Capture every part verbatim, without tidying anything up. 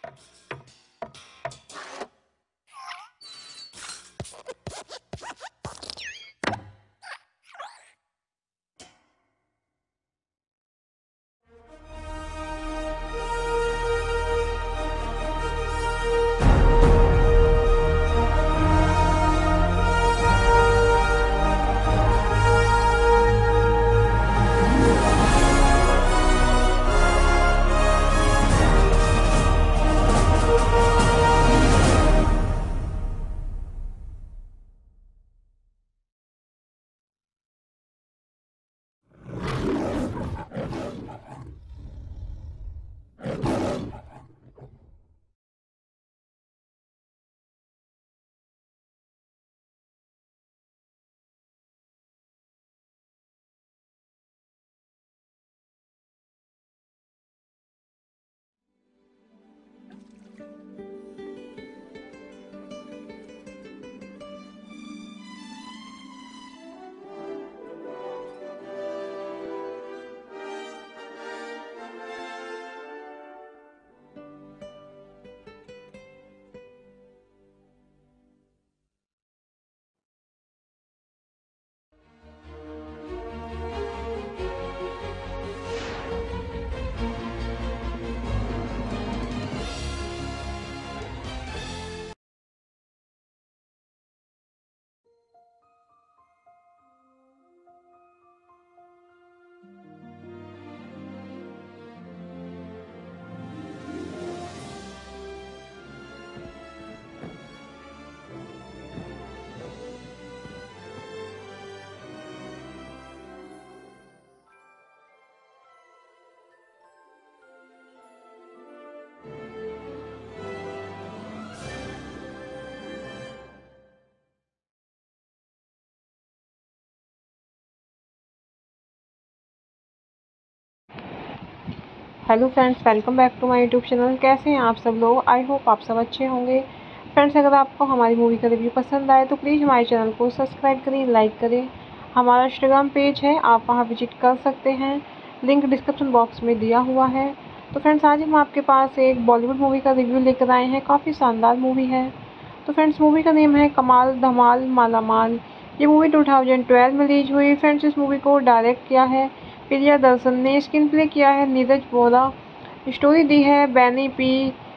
Hello friends, welcome back to my YouTube channel. कैसे हैं आप सब लोग? आई होप आप सब अच्छे होंगे। फ्रेंड्स, अगर आपको हमारी मूवी का रिव्यू पसंद आए तो प्लीज़ हमारे चैनल को सब्सक्राइब करें, लाइक करें। हमारा इंस्टाग्राम पेज है, आप वहां विजिट कर सकते हैं, लिंक डिस्क्रिप्शन बॉक्स में दिया हुआ है। तो फ्रेंड्स, आज हम आपके पास एक बॉलीवुड मूवी का रिव्यू लेकर आए हैं। काफ़ी शानदार मूवी है। तो फ्रेंड्स, मूवी का नेम है कमाल धमाल मालामाल। ये मूवी टू थाउजेंड ट्वेल्व में रिलीज हुई। फ्रेंड्स, इस मूवी को डायरेक्ट किया है प्रियदर्शन ने, स्क्रीन प्ले किया है नीरज वोरा, स्टोरी दी है Benny P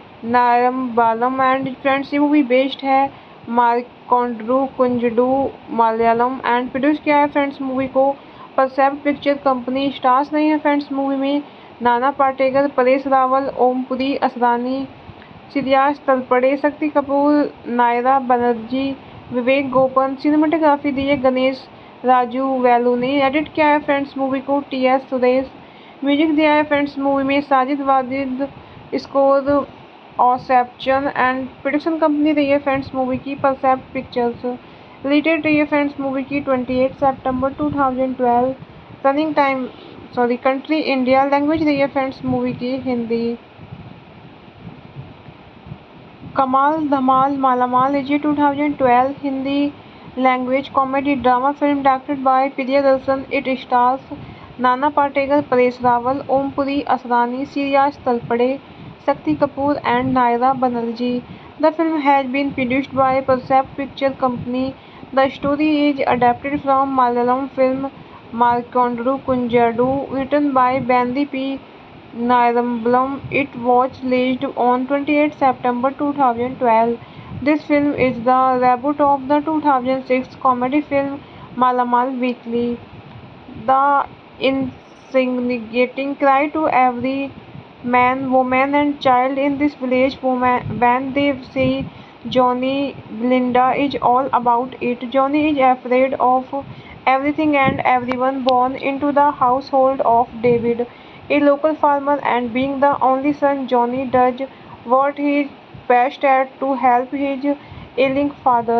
Nayarambalam and friends, ये मूवी बेस्ड है मार्कोंड्रू कुंजडू मलयालम एंड प्रोड्यूस किया है फ्रेंड्स मूवी को परसेप्ट पिक्चर कंपनी। स्टार्स नहीं है फ्रेंड्स मूवी में नाना पाटेकर, परेश रावल, ओमपुरी असरानी, सिरियाज तलपड़े, शक्ति कपूर, नायरा बनर्जी, विवेक गोपन। सिनेमाटोग्राफी दी है गणेश राजू वेलू ने। एडिट किया है फ्रेंड्स मूवी को टी एस सुरेश। म्यूजिक दिया है फ्रेंड्स मूवी में Sajid Wajid. Score ऑसेप्शन and production company रही है फ्रेंड्स मूवी की परसेप्ट पिक्चर्स। रिलेटेड रही है फ्रेंड्स मूवी की अट्ठाईस सितंबर two thousand twelve. Running time sorry country India. Language रही है फ्रेंड्स मूवी की Hindi. Kamaal Dhamaal Malamaal is a two thousand twelve Hindi language comedy drama film directed by Priyadarshan. It stars Nana Patekar, Paresh Rawal, Om Puri Asrani, Shreyas Talpade, Shakti Kapoor and Naira Banerjee. The film has been produced by Percept Picture Company. The story is adapted from Malayalam film Markondru Kunjadu, written by Bandy P. Nairambalam. It was released on twenty-eighth September two thousand twelve. This film is the reboot of the two thousand six comedy film Malamal Weekly. The instigating cry to every man, woman and child in this village woman, when they see Johnny Belinda is all about it. Johnny is afraid of everything and everyone born into the household of David, a local farmer, and being the only son, Johnny does what he is best at to help his ailing father.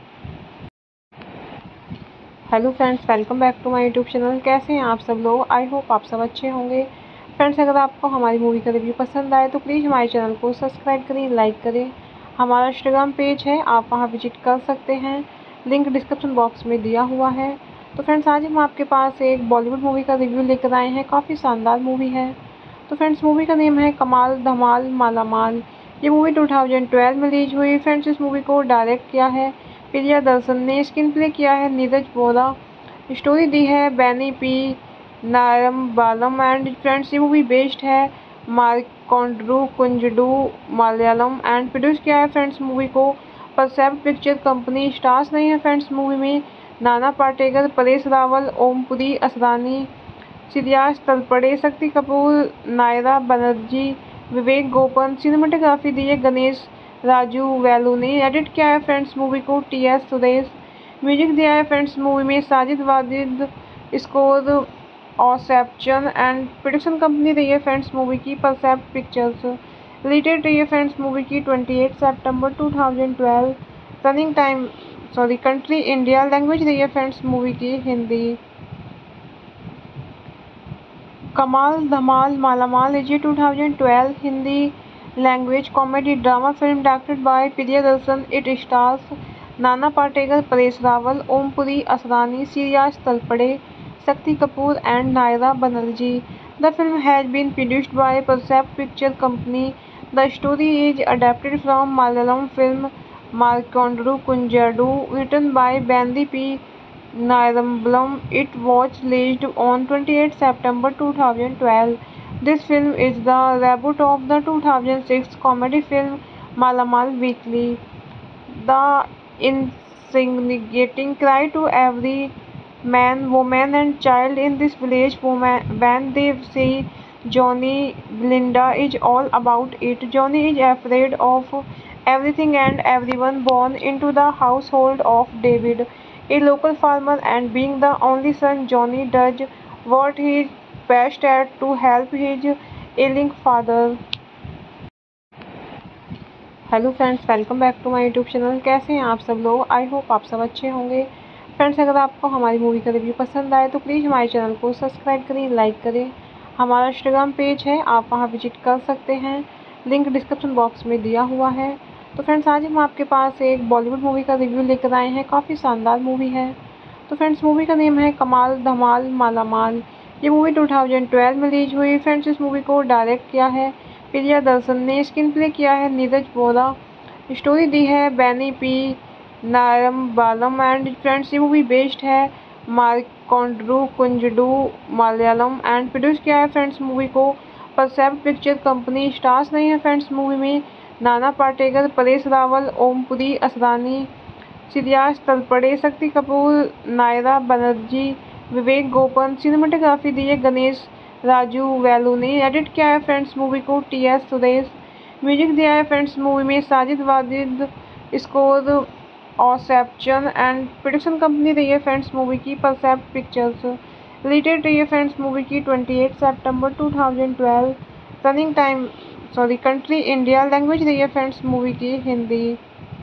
Hello friends, welcome back to my YouTube channel. कैसे हैं आप सब लोग? I hope आप सब अच्छे होंगे। Friends, अगर आपको हमारी मूवी का रिव्यू पसंद आए तो प्लीज़ हमारे चैनल को सब्सक्राइब करें, लाइक करें। हमारा इंस्टाग्राम पेज है, आप वहां विजिट कर सकते हैं, लिंक डिस्क्रिप्शन बॉक्स में दिया हुआ है। तो फ्रेंड्स, आज हम आपके पास एक बॉलीवुड मूवी का रिव्यू लेकर आए हैं। काफ़ी शानदार मूवी है। तो फ्रेंड्स, मूवी का नेम है कमाल धमाल मालामाल। ये मूवी टू थाउजेंड ट्वेल्व में रिलीज हुई। फ्रेंड्स इस मूवी को डायरेक्ट किया है प्रियदर्शन ने, स्क्रीन प्ले किया है नीरज वोरा, स्टोरी दी है Benny P Nayarambalam and friends ये मूवी बेस्ड है मार्कोंड्रू कुंजडू मलयालम एंड प्रोड्यूस किया है फ्रेंड्स मूवी को परसेप्ट पिक्चर कंपनी। स्टार्स नहीं है फ्रेंड्स मूवी में नाना पाटेकर, परेश रावल, ओमपुरी असरानी, सिरियाज तलपड़े, शक्ति कपूर, नायरा बनर्जी, विवेक गोपन। सिनेमाटोग्राफी दी है गणेश राजू वेलू ने। एडिट किया है फ्रेंड्स मूवी को टी एस सुरेश। म्यूजिक दिया है फ्रेंड्स मूवी में Sajid Wajid. Score ऑसेप्शन and production company रही है फ्रेंड्स मूवी की परसेप्ट पिक्चर्स। रिलेटेड रही है फ्रेंड्स मूवी की अट्ठाईस सितंबर two thousand twelve. Running time sorry country India. Language रही है फ्रेंड्स मूवी की Hindi. Kamaal Dhamaal Malamaal is two thousand twelve Hindi language comedy drama film directed by Priyadarshan. It stars Nana Patekar, Paresh Rawal, Om Puri Asrani, Shreyas Talpade, Shakti Kapoor and Naira Banerjee. The film has been produced by परसेप्ट picture company. The story is adapted from Malayalam film Marykkundoru Kunjaadu, written by Bandy P. Nirumbalam. It was released on twenty-eighth September two thousand twelve. This film is the reboot of the two thousand six comedy film Malamal Weekly. The instigating cry to every man, woman and child in this village woman, when they see Johnny Belinda is all about it. Johnny is afraid of everything and everyone born into the household of David, a local farmer, and being the only son, Johnny does what he is best at to help his ailing father. Hello friends, welcome back to my YouTube channel. कैसे हैं आप सब लोग? I hope आप सब अच्छे होंगे। Friends अगर आपको हमारी मूवी का रिव्यू पसंद आए तो प्लीज़ हमारे चैनल को सब्सक्राइब करें, लाइक करें। हमारा इंस्टाग्राम पेज है, आप वहां विजिट कर सकते हैं, लिंक डिस्क्रिप्शन बॉक्स में दिया हुआ है। तो फ्रेंड्स आज हम आपके पास एक बॉलीवुड मूवी का रिव्यू लेकर आए हैं। काफ़ी शानदार मूवी है। तो फ्रेंड्स मूवी का नेम है कमाल धमाल मालामाल। ये मूवी टू थाउजेंड ट्वेल्व में रिलीज हुई। फ्रेंड्स इस मूवी को डायरेक्ट किया है प्रियदर्शन ने, स्क्रीन प्ले किया है नीरज वोरा, स्टोरी दी है Benny P Nayarambalam and friends ये मूवी बेस्ड है मार्कोंड्रू कुंजडू मलयालम एंड प्रोड्यूस किया है फ्रेंड्स मूवी को परसेप्ट पिक्चर कंपनी। स्टार्स नहीं है फ्रेंड्स मूवी में नाना पाटेकर, परेश रावल, ओमपुरी असरानी, सिरियाज तलपड़े, शक्ति कपूर, नायरा बनर्जी, विवेक गोपन। सिनेमाटोग्राफी दी है गणेश राजू वेलू ने। एडिट किया है फ्रेंड्स मूवी को टी एस सुरेश। म्यूजिक दिया है फ्रेंड्स मूवी में Sajid Wajid. Score ऑसेप्शन and production company रही है फ्रेंड्स मूवी की परसेप्ट पिक्चर्स। रिलेटेड रही है फ्रेंड्स मूवी की अट्ठाईस सितंबर two thousand twelve. Running time sorry country India. Language रही है फ्रेंड्स मूवी की Hindi.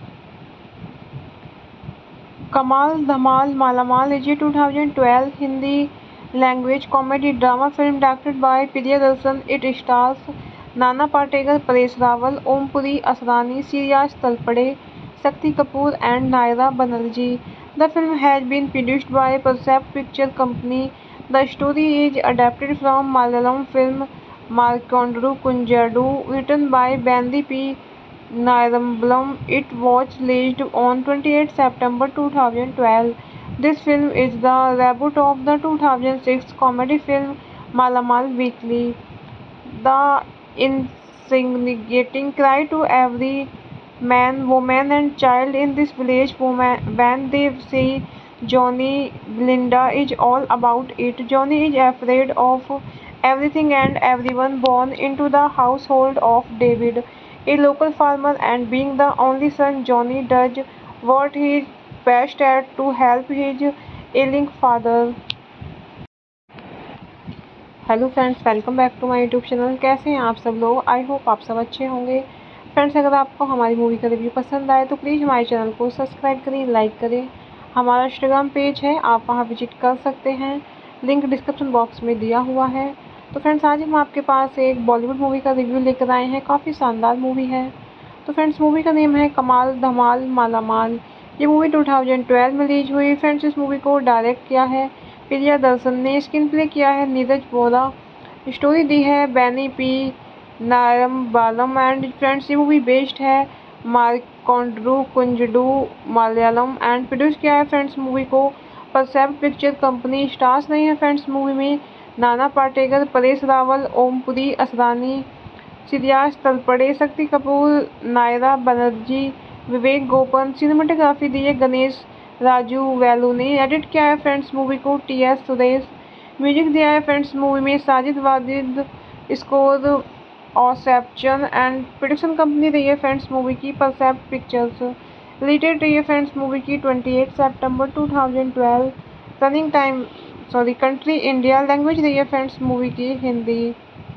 Kamaal Dhamaal Malamaal is two thousand twelve Hindi language comedy drama film directed by Priyadarshan. It stars Nana Patekar, Paresh Rawal, Om Puri Asrani, Shreyas Talpade, Shakti Kapoor and Naira Banerjee. The film has been produced by परसेप्ट picture company. The story is adapted from Malayalam film Marykkundoru Kunjaadu, written by Bandy P. Nirumbalam. It was released on twenty-eighth September two thousand twelve. This film is the reboot of the two thousand six comedy film Malamal Weekly. The instigating cry to every man, woman and child in this village woman, when they see Johnny Belinda is all about it. Johnny is afraid of everything and everyone born into the household of David, a local farmer, and being the only son, Johnny does what he is best at to help his ailing father. Hello friends, welcome back to my YouTube channel. कैसे हैं आप सब लोग? I hope आप सब अच्छे होंगे। Friends अगर आपको हमारी मूवी का रिव्यू पसंद आए तो प्लीज़ हमारे चैनल को सब्सक्राइब करें, लाइक करें। हमारा इंस्टाग्राम पेज है, आप वहां विजिट कर सकते हैं, लिंक डिस्क्रिप्शन बॉक्स में दिया हुआ है। तो फ्रेंड्स आज हम आपके पास एक बॉलीवुड मूवी का रिव्यू लेकर आए हैं। काफ़ी शानदार मूवी है। तो फ्रेंड्स मूवी का नेम है कमाल धमाल मालामाल। ये मूवी टू थाउजेंड ट्वेल्व में रिलीज हुई। फ्रेंड्स इस मूवी को डायरेक्ट किया है प्रियदर्शन ने, स्क्रीन प्ले किया है नीरज वोरा, स्टोरी दी है Benny P Nayarambalam and friends. ये मूवी बेस्ड है मार्कोंड्रू कुंजडू मलयालम एंड प्रोड्यूस किया है फ्रेंड्स मूवी को परसेप्ट पिक्चर कंपनी। स्टार्स नहीं है फ्रेंड्स मूवी में नाना पाटेकर, परेश रावल, ओमपुरी असरानी, सिरियाज तलपड़े, शक्ति कपूर, नायरा बनर्जी, विवेक गोपन। सिनेमेटोग्राफी दी है गणेश राजू वेलू ने। एडिट किया है फ्रेंड्स मूवी को टी एस सुरेश। म्यूजिक दिया है फ्रेंड्स मूवी में Sajid Wajid. Score ऑसेप्शन and production company रही है फ्रेंड्स मूवी की परसेप्ट पिक्चर्स। रिलेटेड रही है फ्रेंड्स मूवी की अट्ठाईस सितंबर दो हज़ार बारह। Running time sorry country India. Language रही है फ्रेंड्स मूवी की Hindi.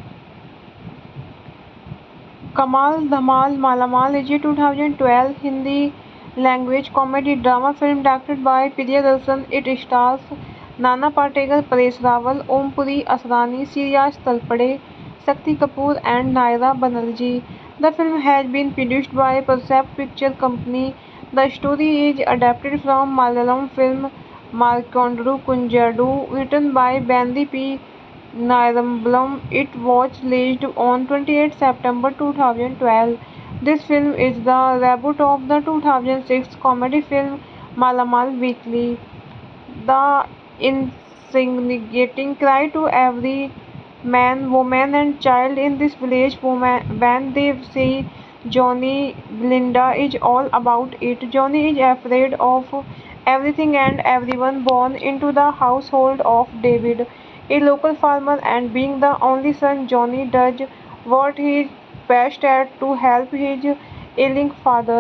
Kamaal Dhamaal Malamaal is two thousand twelve Hindi language comedy drama film directed by Priyadarshan. It stars Nana Patekar, Paresh Rawal, Om Puri Asrani, Shreyas Talpade, Shakti Kapoor and Naira Banerjee. The film has been produced by Percept Picture Company. The story is adapted from Malayalam film Markondru Kunjadu, written by Bandy P. Nairambalam. It was released on twenty-eighth September two thousand twelve. This film is the reboot of the two thousand six comedy film Malamal Weekly. The instigating cry to every man, woman and child in this village woman, when they see Johnny, Belinda is all about it. Johnny is afraid of everything and everyone born into the household of David, a local farmer, and being the only son, Johnny does what he is best at to help his ailing father.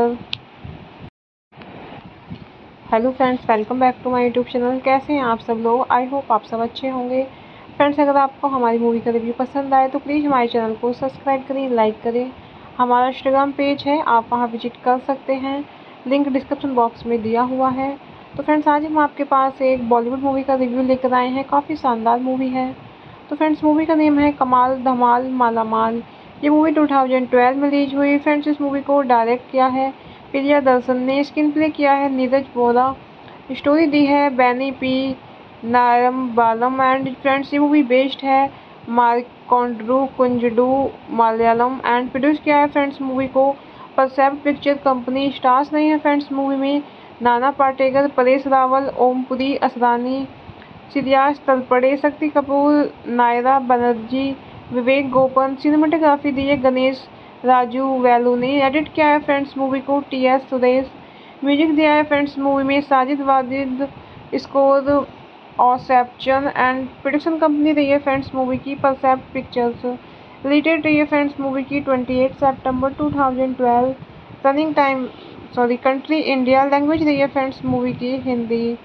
Hello friends, welcome back to my YouTube channel. कैसे हैं आप सब लोग? I hope आप सब अच्छे होंगे। Friends, अगर आपको हमारी मूवी का रिव्यू पसंद आए तो प्लीज़ हमारे चैनल को सब्सक्राइब करें, लाइक करें। हमारा इंस्टाग्राम पेज है, आप वहां विजिट कर सकते हैं, लिंक डिस्क्रिप्शन बॉक्स में दिया हुआ है। तो फ्रेंड्स, आज हम आपके पास एक बॉलीवुड मूवी का रिव्यू लेकर आए हैं। काफ़ी शानदार मूवी है। तो फ्रेंड्स, मूवी का नेम है कमाल धमाल मालामाल। ये मूवी टू थाउजेंड ट्वेल्व में रिलीज हुई। फ्रेंड्स, इस मूवी को डायरेक्ट किया है प्रियदर्शन ने। स्क्रीन प्ले किया है नीरज वोरा। स्टोरी दी है Benny P Nayarambalam and friends. ये मूवी बेस्ड है मार्कोंड्रू कुंजडू मलयालम एंड प्रोड्यूस किया है फ्रेंड्स मूवी को परसेप्ट पिक्चर कंपनी। स्टार्स नहीं है फ्रेंड्स मूवी में नाना पाटेकर, परेश रावल, ओमपुरी असरानी, सिरियाज तलपड़े, शक्ति कपूर, नायरा बनर्जी, विवेक गोपन। सिनेमेटोग्राफी दी है गणेश राजू वेलू ने। एडिट किया है फ्रेंड्स मूवी को टी एस सुरेश। म्यूजिक दिया है फ्रेंड्स मूवी में Sajid Wajid. Score ऑसेप्शन and production company रही है फ्रेंड्स मूवी की परसेप्ट पिक्चर्स। रिलेटेड रही है फ्रेंड्स मूवी की अट्ठाईस सितंबर दो हज़ार बारह। Running time sorry country India. Language रही है फ्रेंड्स मूवी की Hindi.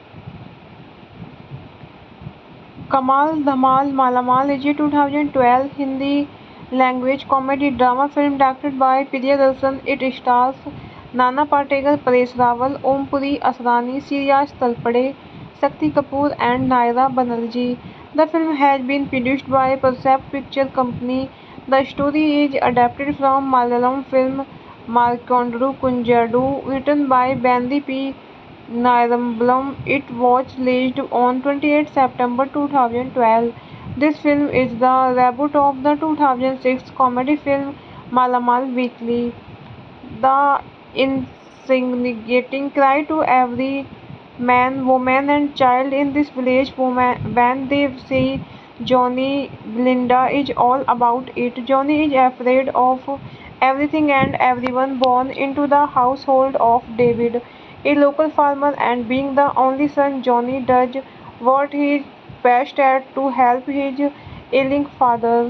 Kamaal Dhamaal Malamaal is two thousand twelve Hindi language comedy drama film directed by Priyadarshan. It stars Nana Patekar, Paresh Rawal, Om Puri Asrani, Shreyas Talpade, Shakti Kapoor and Naira Banerjee. The film has been produced by Percept Picture Company. The story is adapted from Malayalam film Markondru Kunjadu, written by Bandy P. Nairambalam. It was released on twenty-eighth September two thousand twelve. This film is the reboot of the two thousand six comedy film Malamal Weekly. The instigating cry to every man, woman and child in this village woman, when they see Johnny, Belinda is all about it. Johnny is afraid of everything and everyone born into the household of David, a local farmer, and being the only son, Johnny does what he is best at to help his ailing father.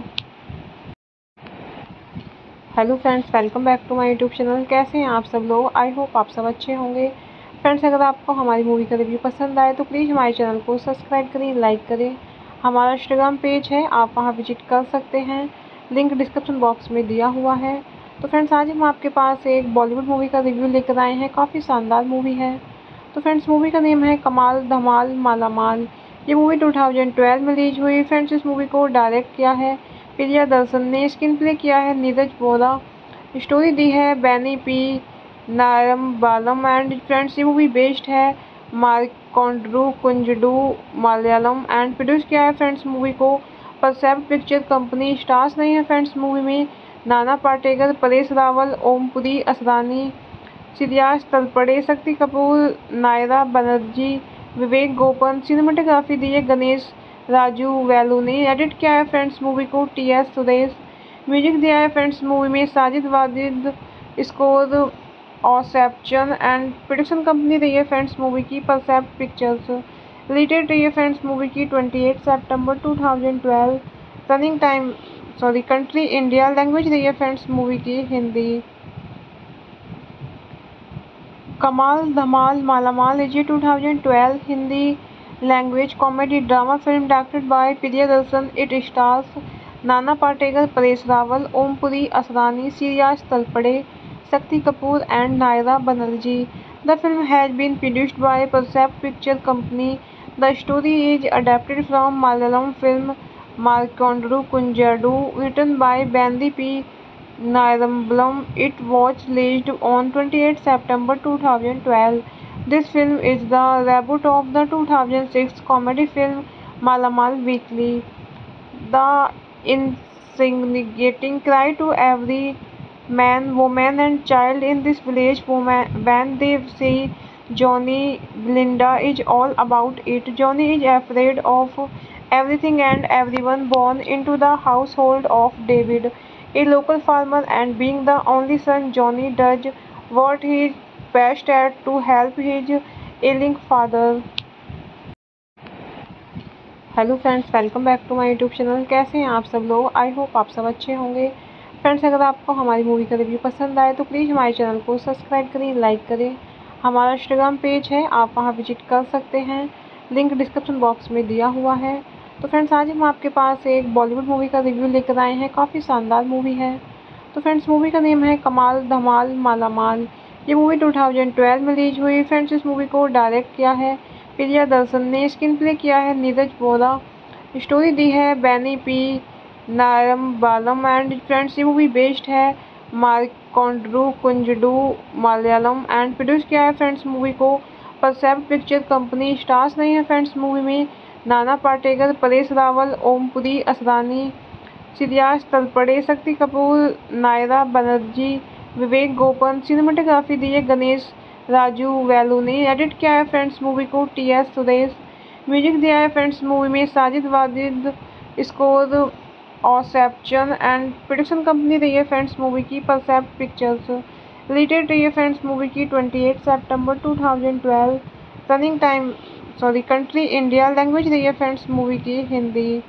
Hello friends, welcome back to my YouTube channel. कैसे हैं आप सब लोग? I hope आप सब अच्छे होंगे। Friends, अगर आपको हमारी मूवी का रिव्यू पसंद आए तो प्लीज़ हमारे चैनल को सब्सक्राइब करें, लाइक करें। हमारा इंस्टाग्राम पेज है, आप वहां विजिट कर सकते हैं, लिंक डिस्क्रिप्शन बॉक्स में दिया हुआ है। तो फ्रेंड्स, आज हम आपके पास एक बॉलीवुड मूवी का रिव्यू लेकर आए हैं। काफ़ी शानदार मूवी है। तो फ्रेंड्स, मूवी का नेम है कमाल धमाल मालामाल। ये मूवी टू थाउजेंड ट्वेल्व में रिलीज हुई। फ्रेंड्स, इस मूवी को डायरेक्ट किया है प्रियदर्शन ने। स्क्रीन प्ले किया है नीरज वोरा। स्टोरी दी है Benny P Nayarambalam and friends. ये मूवी बेस्ड है मार्कोंड्रू कुंजडू मलयालम एंड प्रोड्यूस किया है फ्रेंड्स मूवी को परसेप्ट पिक्चर कंपनी। स्टार्स नहीं है फ्रेंड्स मूवी में नाना पाटेकर, परेश रावल, ओमपुरी असरानी, श्रेयस तलपड़े, शक्ति कपूर, नायरा बनर्जी, विवेक गोपन। सिनेमेटोग्राफी दी है गणेश राजू वैलू ने। एडिट किया है फ्रेंड्स मूवी को टी एस सुरेश। म्यूजिक दिया है फ्रेंड्स मूवी में Sajid Wajid. Score ऑसेप्शन and production company रही है फ्रेंड्स मूवी की परसेप्ट पिक्चर्स। रिलेटेड रही है फ्रेंड्स मूवी की अट्ठाईस सितंबर दो हज़ार बारह। Running time sorry country India. Language रही है फ्रेंड्स मूवी की Hindi. Kamaal Dhamaal Malamaal is two thousand twelve Hindi language comedy drama film directed by Priyadarshan. It stars Nana Patekar, Paresh Rawal, Om Puri Asrani, Shreyas Talpade, Shakti Kapoor and Naira Banerjee. The film has been produced by Percept Picture Company. The story is adapted from Malayalam film Markondu Kunjadu, written by Bandy P. Nayrambalam. It was released on twenty-eighth September two thousand twelve. This film is the reboot of the two thousand six comedy film Malamal Weekly. The instigating cry to every man, woman and child in this village woman, when they see Johnny, Belinda is all about it. Johnny is afraid of everything and everyone born into the household of David, a local farmer, and being the only son, Johnny does what he is best at to help his ailing father. Hello friends, welcome back to my YouTube channel. कैसे हैं आप सब लोग? I hope आप सब अच्छे होंगे। Friends, अगर आपको हमारी मूवी का रिव्यू पसंद आए तो प्लीज़ हमारे चैनल को सब्सक्राइब करें, लाइक करें। हमारा इंस्टाग्राम पेज है, आप वहां विजिट कर सकते हैं, लिंक डिस्क्रिप्शन बॉक्स में दिया हुआ है। तो फ्रेंड्स, आज हम आपके पास एक बॉलीवुड मूवी का रिव्यू लेकर आए हैं। काफ़ी शानदार मूवी है। तो फ्रेंड्स, मूवी का नेम है कमाल धमाल मालामाल। ये मूवी टू थाउजेंड ट्वेल्व में रिलीज हुई। फ्रेंड्स, इस मूवी को डायरेक्ट किया है प्रियदर्शन ने। स्क्रीन प्ले किया है नीरज वोरा। स्टोरी दी है Benny P Nayarambalam and friends, ये मूवी बेस्ड है मार्कोंडू कुंजडू मलयालम एंड प्रोड्यूस किया है फ्रेंड्स मूवी को परसेप्ट पिक्चर कंपनी। स्टार्स नहीं है फ्रेंड्स मूवी में नाना पाटेकर, परेश रावल, ओमपुरी असरानी, श्रेयस तलपड़े, शक्ति कपूर, नायरा बनर्जी, विवेक गोपन। सिनेमेटोग्राफी दी है गणेश राजू वैलू ने। एडिट किया है फ्रेंड्स मूवी को टी एस सुरेश। म्यूजिक दिया है फ्रेंड्स मूवी में Sajid Wajid. Score ऑसेप्शन and production company रही है फ्रेंड्स मूवी की परसेप्ट पिक्चर्स। रिलेटेड रही है फ्रेंड्स मूवी की अट्ठाईस सितंबर दो हज़ार बारह। Running time sorry country India. Language रही है फ्रेंड्स मूवी की Hindi.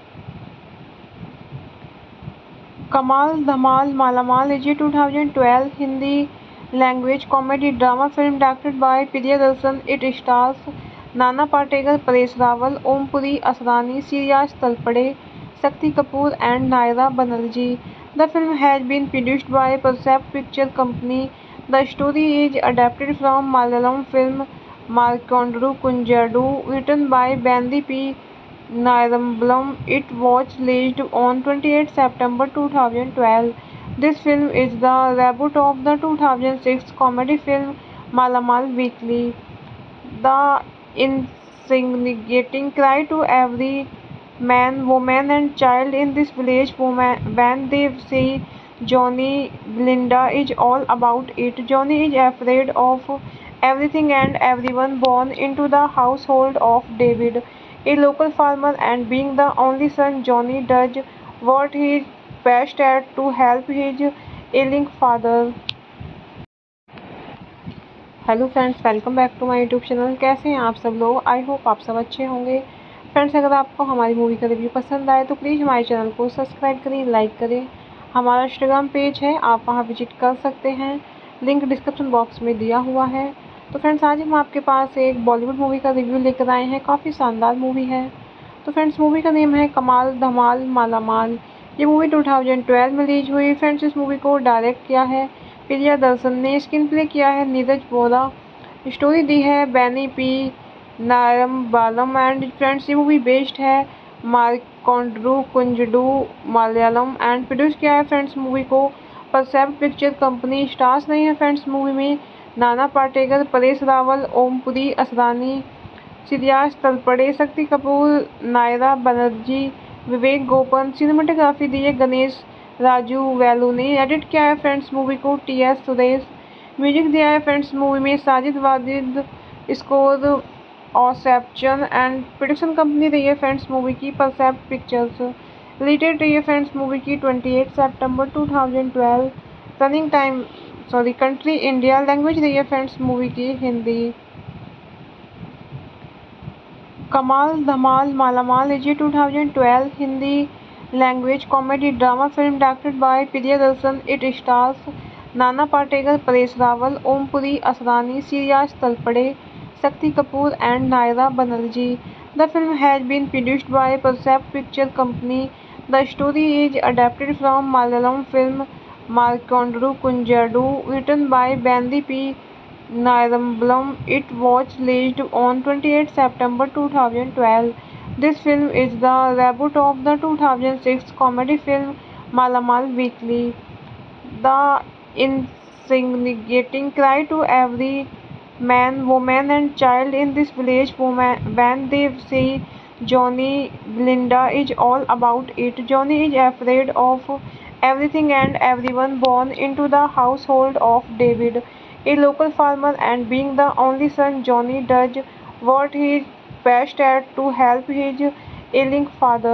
Kamaal Dhamaal Malamaal is two thousand twelve Hindi language comedy drama film directed by Priyadarshan. It stars Nana Patekar, Paresh Rawal, Om Puri Asrani, Shreyas Talpade, Shakti Kapoor and Naira Banerjee. The film has been produced by Percept Picture Company. The story is adapted from Malayalam film Markondu Kunjadu, written by Bandy P. Nayrambalam. It was released on twenty-eighth September two thousand twelve. This film is the reboot of the two thousand six comedy film Malamal Weekly. The instigating cry to every man, woman and child in this village woman, when they see Johnny, Belinda is all about it. Johnny is afraid of everything and everyone born into the household of David, a local farmer, and being the only son, Johnny does what he is best at to help his ailing father. Hello friends, welcome back to my YouTube channel. कैसे हैं आप सब लोग? I hope आप सब अच्छे होंगे। Friends, अगर आपको हमारी मूवी का रिव्यू पसंद आए तो प्लीज़ हमारे चैनल को सब्सक्राइब करें, लाइक करें। हमारा इंस्टाग्राम पेज है, आप वहां विजिट कर सकते हैं, लिंक डिस्क्रिप्शन बॉक्स में दिया हुआ है। तो फ्रेंड्स, आज हम आपके पास एक बॉलीवुड मूवी का रिव्यू लेकर आए हैं। काफ़ी शानदार मूवी है। तो फ्रेंड्स, मूवी का नेम है कमाल धमाल मालामाल। ये मूवी टू थाउजेंड ट्वेल्व में रिलीज हुई। फ्रेंड्स, इस मूवी को डायरेक्ट किया है प्रियदर्शन ने। स्क्रीन प्ले किया है नीरज वोरा। स्टोरी दी है Benny P Nayarambalam and friends, ये मूवी बेस्ड है मार्कोंडू कुंजडू मलयालम एंड प्रोड्यूस किया है फ्रेंड्स मूवी को परसेप्ट पिक्चर कंपनी। स्टार्स नहीं है फ्रेंड्स मूवी में नाना पाटेकर, परेश रावल, ओमपुरी असरानी, श्रेयस तलपड़े, शक्ति कपूर, नायरा बनर्जी, विवेक गोपन। सिनेमेटोग्राफी दी है गणेश राजू वैलू ने एडिट किया है फ्रेंड्स मूवी को टी एस सुरेश। म्यूजिक दिया है फ्रेंड्स मूवी में Sajid Wajid. Score ऑसेप्शन and production company रही है फ्रेंड्स मूवी की परसेप्ट पिक्चर्स। रिलेटेड रही है फ्रेंड्स मूवी की अट्ठाईस सितंबर two thousand twelve. Running time sorry country India. Language रही है फ्रेंड्स मूवी की Hindi. Kamaal Dhamaal Malamaal is two thousand twelve Hindi language comedy drama film directed by Priyadarshan. It stars Nana Patekar, Paresh Rawal, Om Puri Asrani, Shreyas Talpade, Shakti Kapoor and Naira Banerjee. The film has been produced by परसेप्ट picture company. The story is adapted from Malayalam film Marykkundoru Kunjaadu written by Bandy P. Nirambalam. It was released on twenty-eighth September two thousand twelve. This film is the reboot of the two thousand six comedy film Malamal Weekly. The instigating cry to every man, woman and child in this village woman, when they see Johnny Belinda is all about it. Johnny is afraid of everything and everyone born into the household of David, a local farmer, and being the only son, Johnny does what he is best at to help his ailing father.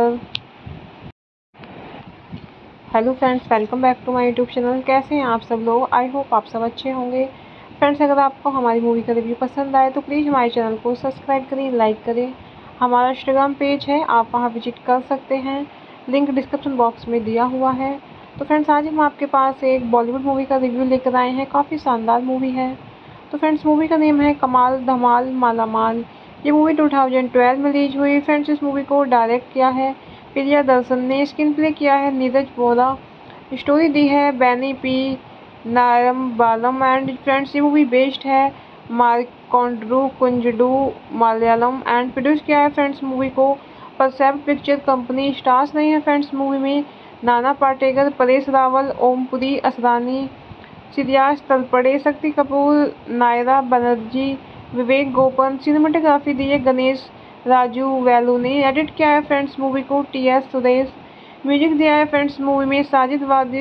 Hello friends, welcome back to my YouTube channel. कैसे हैं आप सब लोग? I hope आप सब अच्छे होंगे। Friends, अगर आपको हमारी मूवी का रिव्यू पसंद आए तो प्लीज़ हमारे चैनल को सब्सक्राइब करें, लाइक करें। हमारा इंस्टाग्राम पेज है, आप वहां विजिट कर सकते हैं, लिंक डिस्क्रिप्शन बॉक्स में दिया हुआ है। तो फ्रेंड्स, आज हम आपके पास एक बॉलीवुड मूवी का रिव्यू लेकर आए हैं। काफ़ी शानदार मूवी है। तो फ्रेंड्स, मूवी का नेम है कमाल धमाल मालामाल। ये मूवी टू थाउजेंड ट्वेल्व में रिलीज हुई। फ्रेंड्स, इस मूवी को डायरेक्ट किया है प्रियदर्शन ने। स्क्रीन प्ले किया है नीरज वोरा। स्टोरी दी है Benny P Nayarambalam and friends, ये मूवी बेस्ड है मार्कोंडरू कुंजडू मलयालम एंड प्रोड्यूस किया है फ्रेंड्स मूवी को परसेप्ट पिक्चर कंपनी। स्टार्स नहीं है फ्रेंड्स मूवी में नाना पाटेकर, परेश रावल, ओमपुरी असरानी, सीरियाज तलपड़े, शक्ति कपूर, नायरा बनर्जी, विवेक गोपन। सिनेमाटोग्राफी दी है गणेश राजू वैलू ने। एडिट किया है फ्रेंड्स मूवी को टी एस सुरेश। म्यूजिक दिया है फ्रेंड्स मूवी में Sajid Wajid. Score ऑसेप्शन and production company रही है फ्रेंड्स मूवी की अट्ठाईस सितंबर two thousand twelve. Running time sorry country India. Language रही है फ्रेंड्स मूवी की Hindi. Kamaal Dhamaal Malamaal is two thousand twelve Hindi language comedy drama film directed by Priyadarshan. It stars Nana Patekar, Paresh Rawal, Om Puri Asrani, Shreyas Talpade, Shakti Kapoor, Naira Banerjee, Vivek Gopan. Cinematography दी है गणेश राजू वैलू ने। एडिट किया है फ्रेंड्स मूवी में Sajid Wajid. Score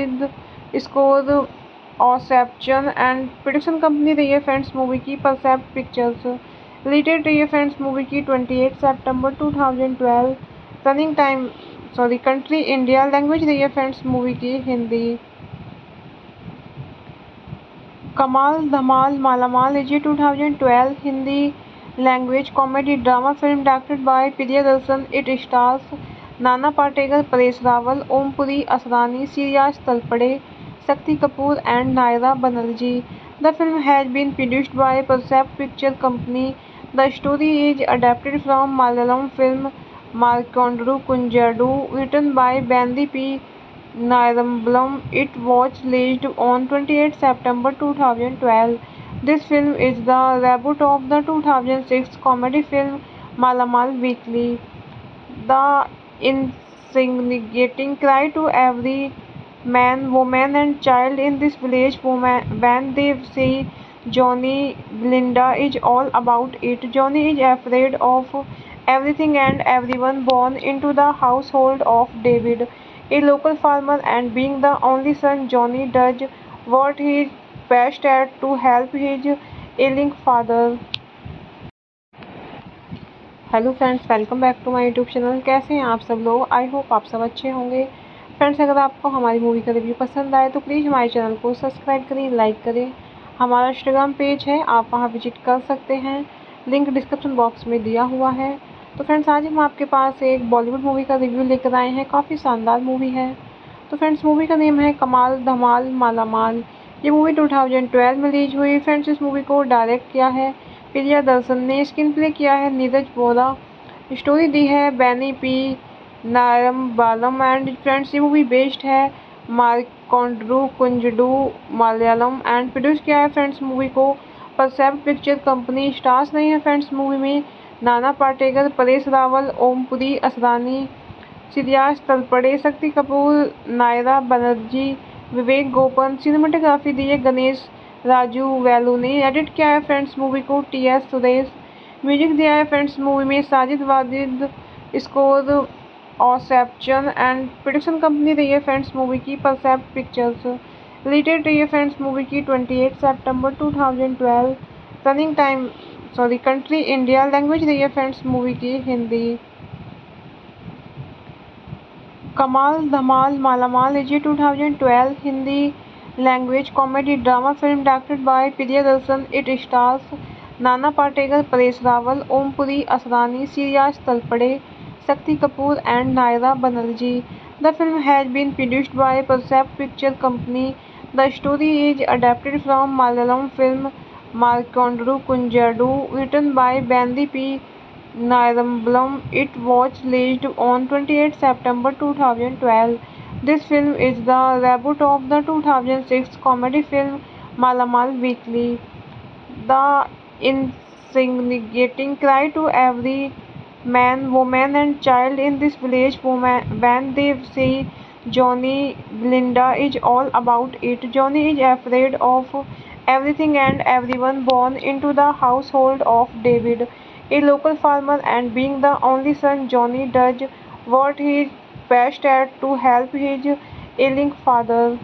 ऑसेप्शन and production company रही है फ्रेंड्स मूवी की परसेप्ट पिक्चर्स। रिलेटेड रही है फ्रेंड्स मूवी की अट्ठाईस सितंबर two thousand twelve. Running time sorry country India. Language रही है फ्रेंड्स मूवी की Hindi. Kamaal Dhamaal Malamaal is two thousand twelve Hindi language comedy drama film directed by Priyadarshan. It stars Nana Patekar, Paresh Rawal, Om Puri Asrani, Shreyas Talpade, Shakti Kapoor and Naira Banerjee. The film has been produced by परसेप्ट picture company. The story is adapted from Malayalam film Marykkundoru Kunjaadu written by Bandy P. Nirambalam. It was released on twenty-eighth September two thousand twelve. This film is the reboot of the two thousand six comedy film Malamal Weekly. The instigating cry to every man, woman and child in this village woman, when they see Johnny Belinda is all about it. Johnny is afraid of everything and everyone born into the household of David, a local farmer, and being the only son, Johnny does what he is best at to help his ailing father. Hello friends, welcome back to my YouTube channel. कैसे हैं आप सब लोग? I hope आप सब अच्छे होंगे। Friends, अगर आपको हमारी मूवी का रिव्यू पसंद आए तो प्लीज़ हमारे चैनल को सब्सक्राइब करें, लाइक करें। हमारा इंस्टाग्राम पेज है, आप वहां विजिट कर सकते हैं, लिंक डिस्क्रिप्शन बॉक्स में दिया हुआ है। तो फ्रेंड्स, आज हम आपके पास एक बॉलीवुड मूवी का रिव्यू लेकर आए हैं। काफ़ी शानदार मूवी है। तो फ्रेंड्स, मूवी का नेम है कमाल धमाल मालामाल। ये मूवी टू थाउजेंड ट्वेल्व में रिलीज हुई। फ्रेंड्स, इस मूवी को डायरेक्ट किया है प्रियदर्शन ने। स्क्रीन प्ले किया है नीरज वोरा। स्टोरी दी है Benny P Nayarambalam and friends, ये मूवी बेस्ड है मार्कोंडरू कुंजडू मलयालम एंड प्रोड्यूस किया है फ्रेंड्स मूवी को परसेप्ट पिक्चर कंपनी। स्टार्स नहीं है फ्रेंड्स मूवी में नाना पाटेकर, परेश रावल, ओमपुरी असरानी, सीरियाज तलपड़े, शक्ति कपूर, नायरा बनर्जी, विवेक गोपन। सिनेमाटोग्राफी दी है गणेश राजू वैलू ने। एडिट किया है फ्रेंड्स मूवी को टी एस सुरेश। म्यूजिक दिया है फ्रेंड्स मूवी में Sajid Wajid. Score ऑसेप्शन and production company रही है फ्रेंड्स मूवी की परसेप्ट पिक्चर्स। रिलेटेड रही है फ्रेंड्स मूवी की अट्ठाईस सितंबर two thousand twelve. Running time sorry country India. Language रही है फ्रेंड्स मूवी की Hindi. Kamaal Dhamaal Malamaal is two thousand twelve Hindi language comedy drama film directed by Priyadarshan. It stars Nana Patekar, Paresh Rawal, Om Puri Asrani, Shreyas Talpade, Shakti Kapoor and Naira Banerjee. The film has been produced by परसेप्ट picture company. The story is adapted from Malayalam film Marykkundoru Kunjaadu, written by Bandy P. Nirambalam. It was released on twenty-eighth September two thousand twelve. This film is the reboot of the two thousand six comedy film Malamal Weekly. The instigating cry to every man, woman and child in this village woman, when they see Johnny Belinda is all about it. Johnny is afraid of everything and everyone born into the household of David, a local farmer, and being the only son, Johnny does what he is best at to help his ailing father.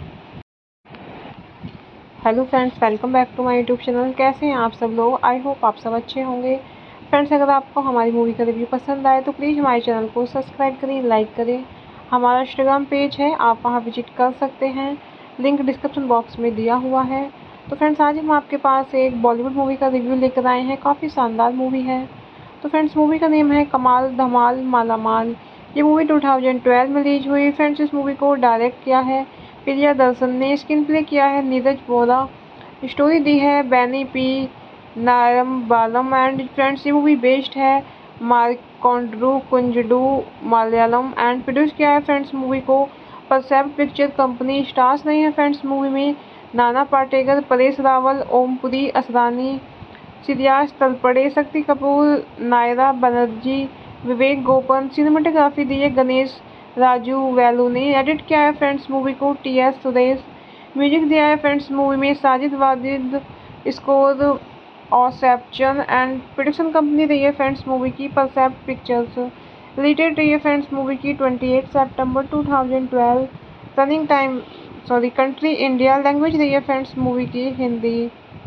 Hello friends, welcome back to my YouTube channel. कैसे हैं आप सब लोग? I hope आप सब अच्छे होंगे। Friends, अगर आपको हमारी मूवी का रिव्यू पसंद आए तो प्लीज़ हमारे चैनल को सब्सक्राइब करें, लाइक करें। हमारा इंस्टाग्राम पेज है, आप वहां विजिट कर सकते हैं, लिंक डिस्क्रिप्शन बॉक्स में दिया हुआ है। तो फ्रेंड्स, आज हम आपके पास एक बॉलीवुड मूवी का रिव्यू लेकर आए हैं। काफ़ी शानदार मूवी है। तो फ्रेंड्स, मूवी का नेम है कमाल धमाल मालामाल। ये मूवी टू थाउजेंड ट्वेल्व में रिलीज हुई। फ्रेंड्स, इस मूवी को डायरेक्ट किया है प्रियदर्शन ने, स्क्रीन प्ले किया है नीरज वोरा, स्टोरी दी है Benny P Nayarambalam and friends ये मूवी बेस्ड है मार्कोंडरू कुंजडू मलयालम एंड प्रोड्यूस किया है फ्रेंड्स मूवी को परसेप्ट पिक्चर कंपनी। स्टार्स नहीं है फ्रेंड्स मूवी में नाना पाटेकर, परेश रावल, ओमपुरी असरानी, सीरियाज तलपड़े, शक्ति कपूर, नायरा बनर्जी, विवेक गोपन। सिनेमाटोग्राफी दी है गणेश राजू वेलू ने। एडिट किया है फ्रेंड्स मूवी को टी एस सुरेश। म्यूजिक दिया है फ्रेंड्स मूवी में Sajid Wajid. Score ऑसेप्शन and production company रही है फ्रेंड्स मूवी की परसेप्ट पिक्चर्स। रिलेटेड रही है फ्रेंड्स मूवी की अट्ठाईस सितंबर two thousand twelve. Running time sorry country India. Language रही है फ्रेंड्स मूवी की Hindi.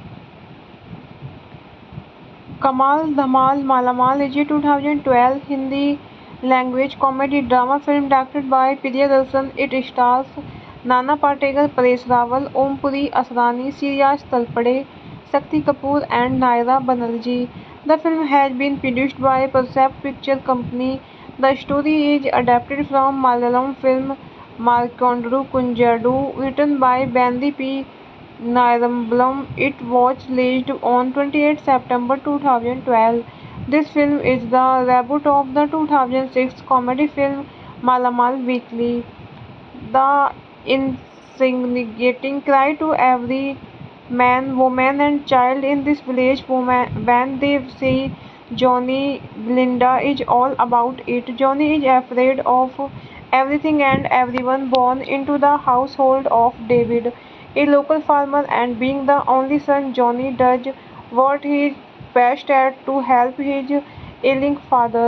Kamaal Dhamaal Malamaal is two thousand twelve Hindi language comedy drama film directed by Priyadarshan. It stars Nana Patekar, Paresh Rawal, Om Puri Asrani, Shreyas Talpade, Shakti Kapoor and Naira Banerjee. The film has been produced by परसेप्ट picture company. The story is adapted from Malayalam film Marykkundoru Kunjaadu, written by Bandy P. Nirambalam. It was released on twenty-eighth September two thousand twelve. This film is the reboot of the two thousand six comedy film Malamal Weekly. The instigating cry to every man, woman and child in this village woman, when they see Johnny Belinda is all about it. Johnny is afraid of everything and everyone born into the household of David, a local farmer, and being the only son, Johnny does what he is best at to help his ailing father.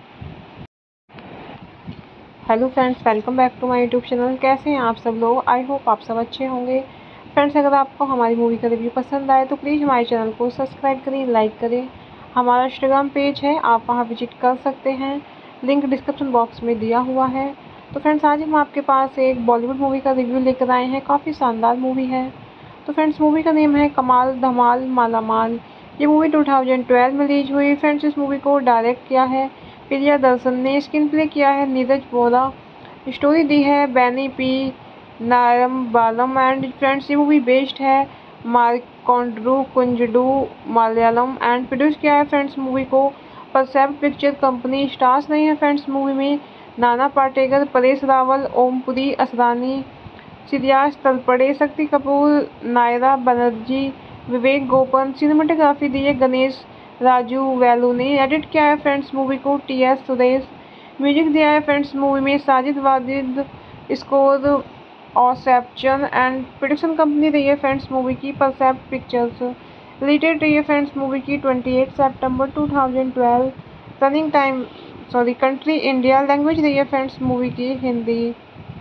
Hello friends, welcome back to my YouTube channel. कैसे हैं आप सब लोग? I hope आप सब अच्छे होंगे। Friends, अगर आपको हमारी मूवी का रिव्यू पसंद आए तो प्लीज़ हमारे चैनल को सब्सक्राइब करें, लाइक करें। हमारा इंस्टाग्राम पेज है, आप वहां विजिट कर सकते हैं, लिंक डिस्क्रिप्शन बॉक्स में दिया हुआ है। तो फ्रेंड्स, आज हम आपके पास एक बॉलीवुड मूवी का रिव्यू लेकर आए हैं। काफ़ी शानदार मूवी है। तो फ्रेंड्स, मूवी का नेम है कमाल धमाल मालामाल। ये मूवी टू थाउजेंड ट्वेल्व में रिलीज हुई। फ्रेंड्स, इस मूवी को डायरेक्ट किया है प्रियदर्शन ने, स्क्रीन प्ले किया है नीरज वोरा, स्टोरी दी है Benny P Nayarambalam and friends ये मूवी बेस्ड है मार्कोंडरू कुंजडू मलयालम एंड प्रोड्यूस किया है फ्रेंड्स मूवी को परसेप्ट पिक्चर कंपनी। स्टार्स नहीं है फ्रेंड्स मूवी में नाना पाटेकर, परेश रावल, ओमपुरी असरानी, सीरियाज तलपड़े, शक्ति कपूर, नायरा बनर्जी, विवेक गोपन। सिनेमाटोग्राफी दी है गणेश राजू वेलू ने। एडिट किया है फ्रेंड्स मूवी को टी एस सुरेश। म्यूजिक दिया है फ्रेंड्स मूवी में Sajid Wajid. Score ऑसेप्शन and production company रही है फ्रेंड्स मूवी की परसेप्ट पिक्चर्स। रिलेटेड रही है फ्रेंड्स मूवी की अट्ठाईस सितंबर two thousand twelve. Running time sorry country India, language रही है फ्रेंड्स मूवी की Hindi.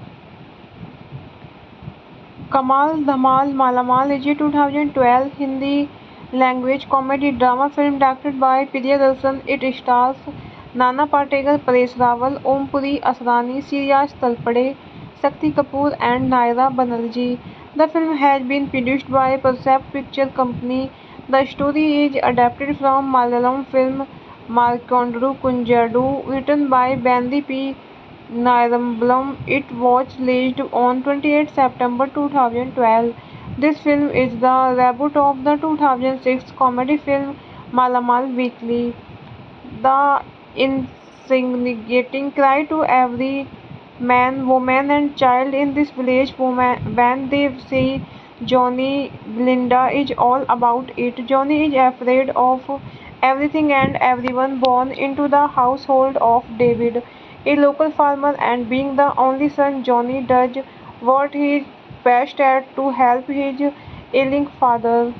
Kamaal Dhamaal Malamaal is a two thousand twelve Hindi language comedy drama film directed by Priyadarshan. It stars Nana Patekar, Paresh Rawal, Om Puri Asrani, Shreyas Talpade, Shakti Kapoor and Naira Banerjee. The film has been produced by परसेप्ट picture company. The story is adapted from Malayalam film Marykkundoru Kunjaadu, written by Bandy P. Nirambalam. It was released on twenty-eighth September two thousand twelve. This film is the reboot of the two thousand six comedy film Malamal Weekly. The instigating cry to every man, woman and child in this village woman, when they see Johnny Belinda is all about it. Johnny is afraid of everything and everyone born into the household of David, a local farmer, and being the only son, Johnny does what he is best at to help his ailing father.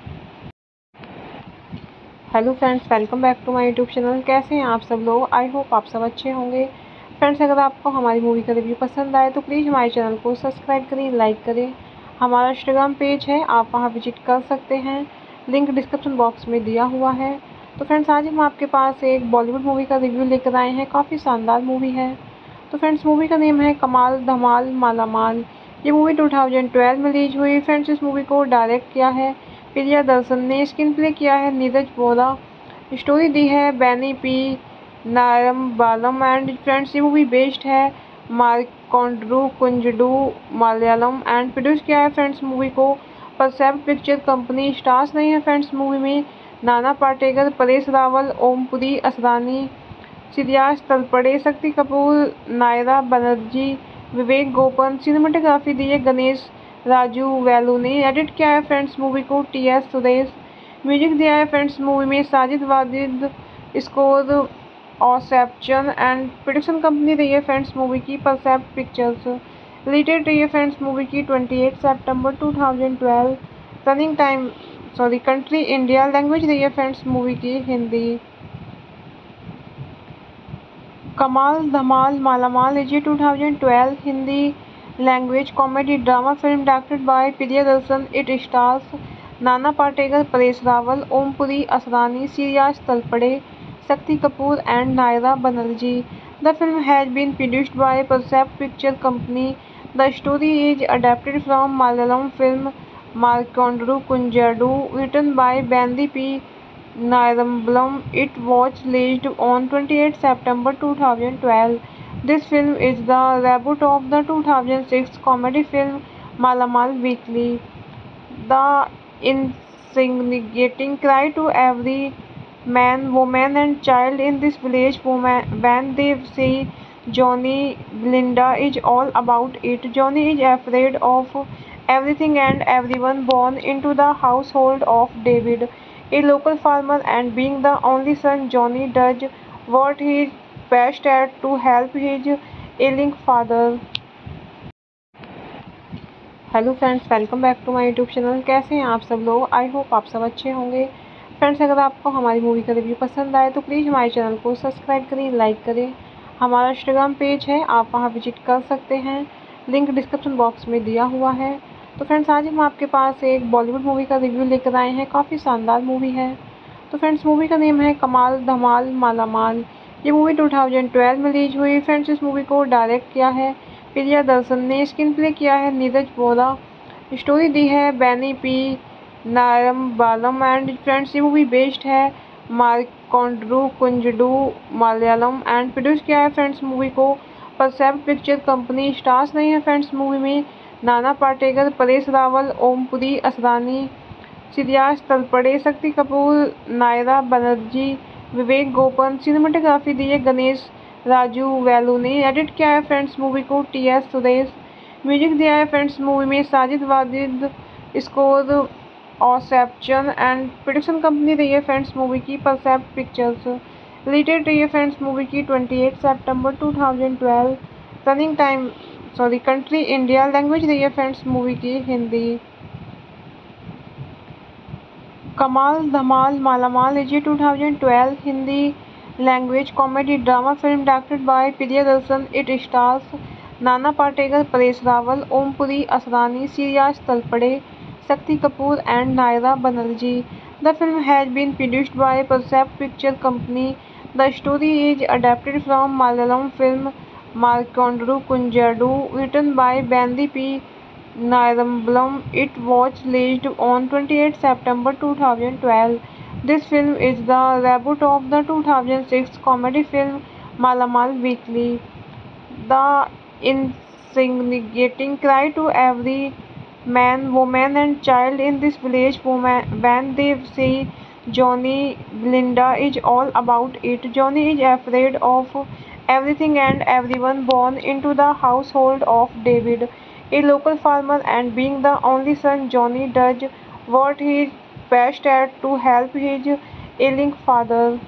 Hello friends, welcome back to my YouTube channel. कैसे हैं आप सब लोग? I hope आप सब अच्छे होंगे। Friends, अगर आपको हमारी मूवी का रिव्यू पसंद आए तो प्लीज़ हमारे चैनल को सब्सक्राइब करें, लाइक करें। हमारा इंस्टाग्राम पेज है, आप वहां विजिट कर सकते हैं, लिंक डिस्क्रिप्शन बॉक्स में दिया हुआ है। तो फ्रेंड्स, आज हम आपके पास एक बॉलीवुड मूवी का रिव्यू लेकर आए हैं। काफ़ी शानदार मूवी है। तो फ्रेंड्स, मूवी का नेम है कमाल धमाल मालामाल। ये मूवी टू थाउजेंड ट्वेल्व में रिलीज हुई। फ्रेंड्स, इस मूवी को डायरेक्ट किया है प्रियदर्शन ने, स्क्रीन प्ले किया है नीरज वोरा, स्टोरी दी है Benny P Nayarambalam and friends, ये मूवी बेस्ड है मार्कोंडरू कुंजडू मलयालम एंड प्रोड्यूस किया है फ्रेंड्स मूवी को परसेप्ट पिक्चर कंपनी। स्टार्स नहीं है फ्रेंड्स मूवी में नाना पाटेकर, परेश रावल, ओमपुरी असरानी, सिरियाज तलपड़े, शक्ति कपूर, नायरा बनर्जी, विवेक गोपन। सिनेमाटोग्राफी दी है गणेश राजू वेलू ने। एडिट किया है फ्रेंड्स मूवी को टी एस सुरेश। म्यूजिक दिया है फ्रेंड्स मूवी में Sajid Wajid. Score ऑसेप्शन and production company रही है फ्रेंड्स मूवी की परसेप्ट पिक्चर्स। रिलेटेड रही है फ्रेंड्स मूवी की अट्ठाईस सितंबर two thousand twelve. Running time sorry country India, language रही है फ्रेंड्स मूवी की Hindi. Kamaal Dhamaal Malamaal is a two thousand twelve Hindi language comedy drama film directed by Priyadarshan. It stars Nana Patekar, Paresh Rawal, Om Puri Asrani, Shreyas Talpade, Shakti Kapoor and Naira Banerjee. The film has been produced by परसेप्ट picture company. The story is adapted from Malayalam film Marykkundoru Kunjaadu, written by Bandy P. Nirambalam. It was released on twenty-eighth September two thousand twelve. This film is the reboot of the two thousand six comedy film Malamal Weekly. The instigating cry to every man, woman and child in this village woman, when they see Johnny Belinda is all about it. Johnny is afraid of everything and everyone born into the household of David, a local farmer, and being the only son, Johnny does what he is best at to help his ailing father. Hello friends, welcome back to my YouTube channel. कैसे हैं आप सब लोग? I hope आप सब अच्छे होंगे। Friends, अगर आपको हमारी मूवी का रिव्यू पसंद आए तो प्लीज़ हमारे चैनल को सब्सक्राइब करें, लाइक करें। हमारा इंस्टाग्राम पेज है, आप वहां विजिट कर सकते हैं, लिंक डिस्क्रिप्शन बॉक्स में दिया हुआ है। तो फ्रेंड्स, आज हम आपके पास एक बॉलीवुड मूवी का रिव्यू लेकर आए हैं। काफ़ी शानदार मूवी है। तो फ्रेंड्स, मूवी का नेम है कमाल धमाल मालामाल। ये मूवी टू थाउजेंड ट्वेल्व में रिलीज हुई। फ्रेंड्स, इस मूवी को डायरेक्ट किया है प्रियदर्शन ने, स्क्रीन प्ले किया है नीरज वोरा, स्टोरी दी है Benny P Nayarambalam and friends, ये मूवी बेस्ड है मार्कोंडरू कुंजडू मलयालम एंड प्रोड्यूस किया है फ्रेंड्स मूवी को परसेप्ट पिक्चर कंपनी। स्टार्स नहीं है फ्रेंड्स मूवी में नाना पाटेकर, परेश रावल, ओमपुरी असरानी, सिरियाज तलपड़े, शक्ति कपूर, नायरा बनर्जी, विवेक गोपन। सिनेमाटोग्राफी दी है गणेश राजू वेलू ने। एडिट किया है फ्रेंड्स मूवी को टी एस सुरेश। म्यूजिक दिया है फ्रेंड्स मूवी में Sajid Wajid. Score ऑसेप्शन and production company रही है फ्रेंड्स मूवी की परसेप्ट पिक्चर्स। रिलेटेड रही है फ्रेंड्स मूवी की अट्ठाईस सितंबर two thousand twelve. Running time sorry country India, language रही है फ्रेंड्स मूवी की Hindi. Kamaal Dhamaal Malamaal is a two thousand twelve Hindi language comedy drama film directed by Priyadarshan. It stars Nana Patekar, Paresh Rawal, Om Puri, Asrani, Siraj Talpade, Shakti Kapoor and Naira Banerjee. The film has been produced by Percept Picture Company. The story is adapted from Malayalam film Markondu Kunjadu, written by Bandy P. Nirumbalam. It was released on twenty-eighth September two thousand twelve. This film is the reboot of the two thousand six comedy film Malamal Weekly. The instigating cry to every man, woman and child in this village woman, when they see Johnny Belinda is all about it. Johnny is afraid of everything and everyone born into the household of David, a local farmer, and being the only son, Johnny does what he is best at to help his ailing father.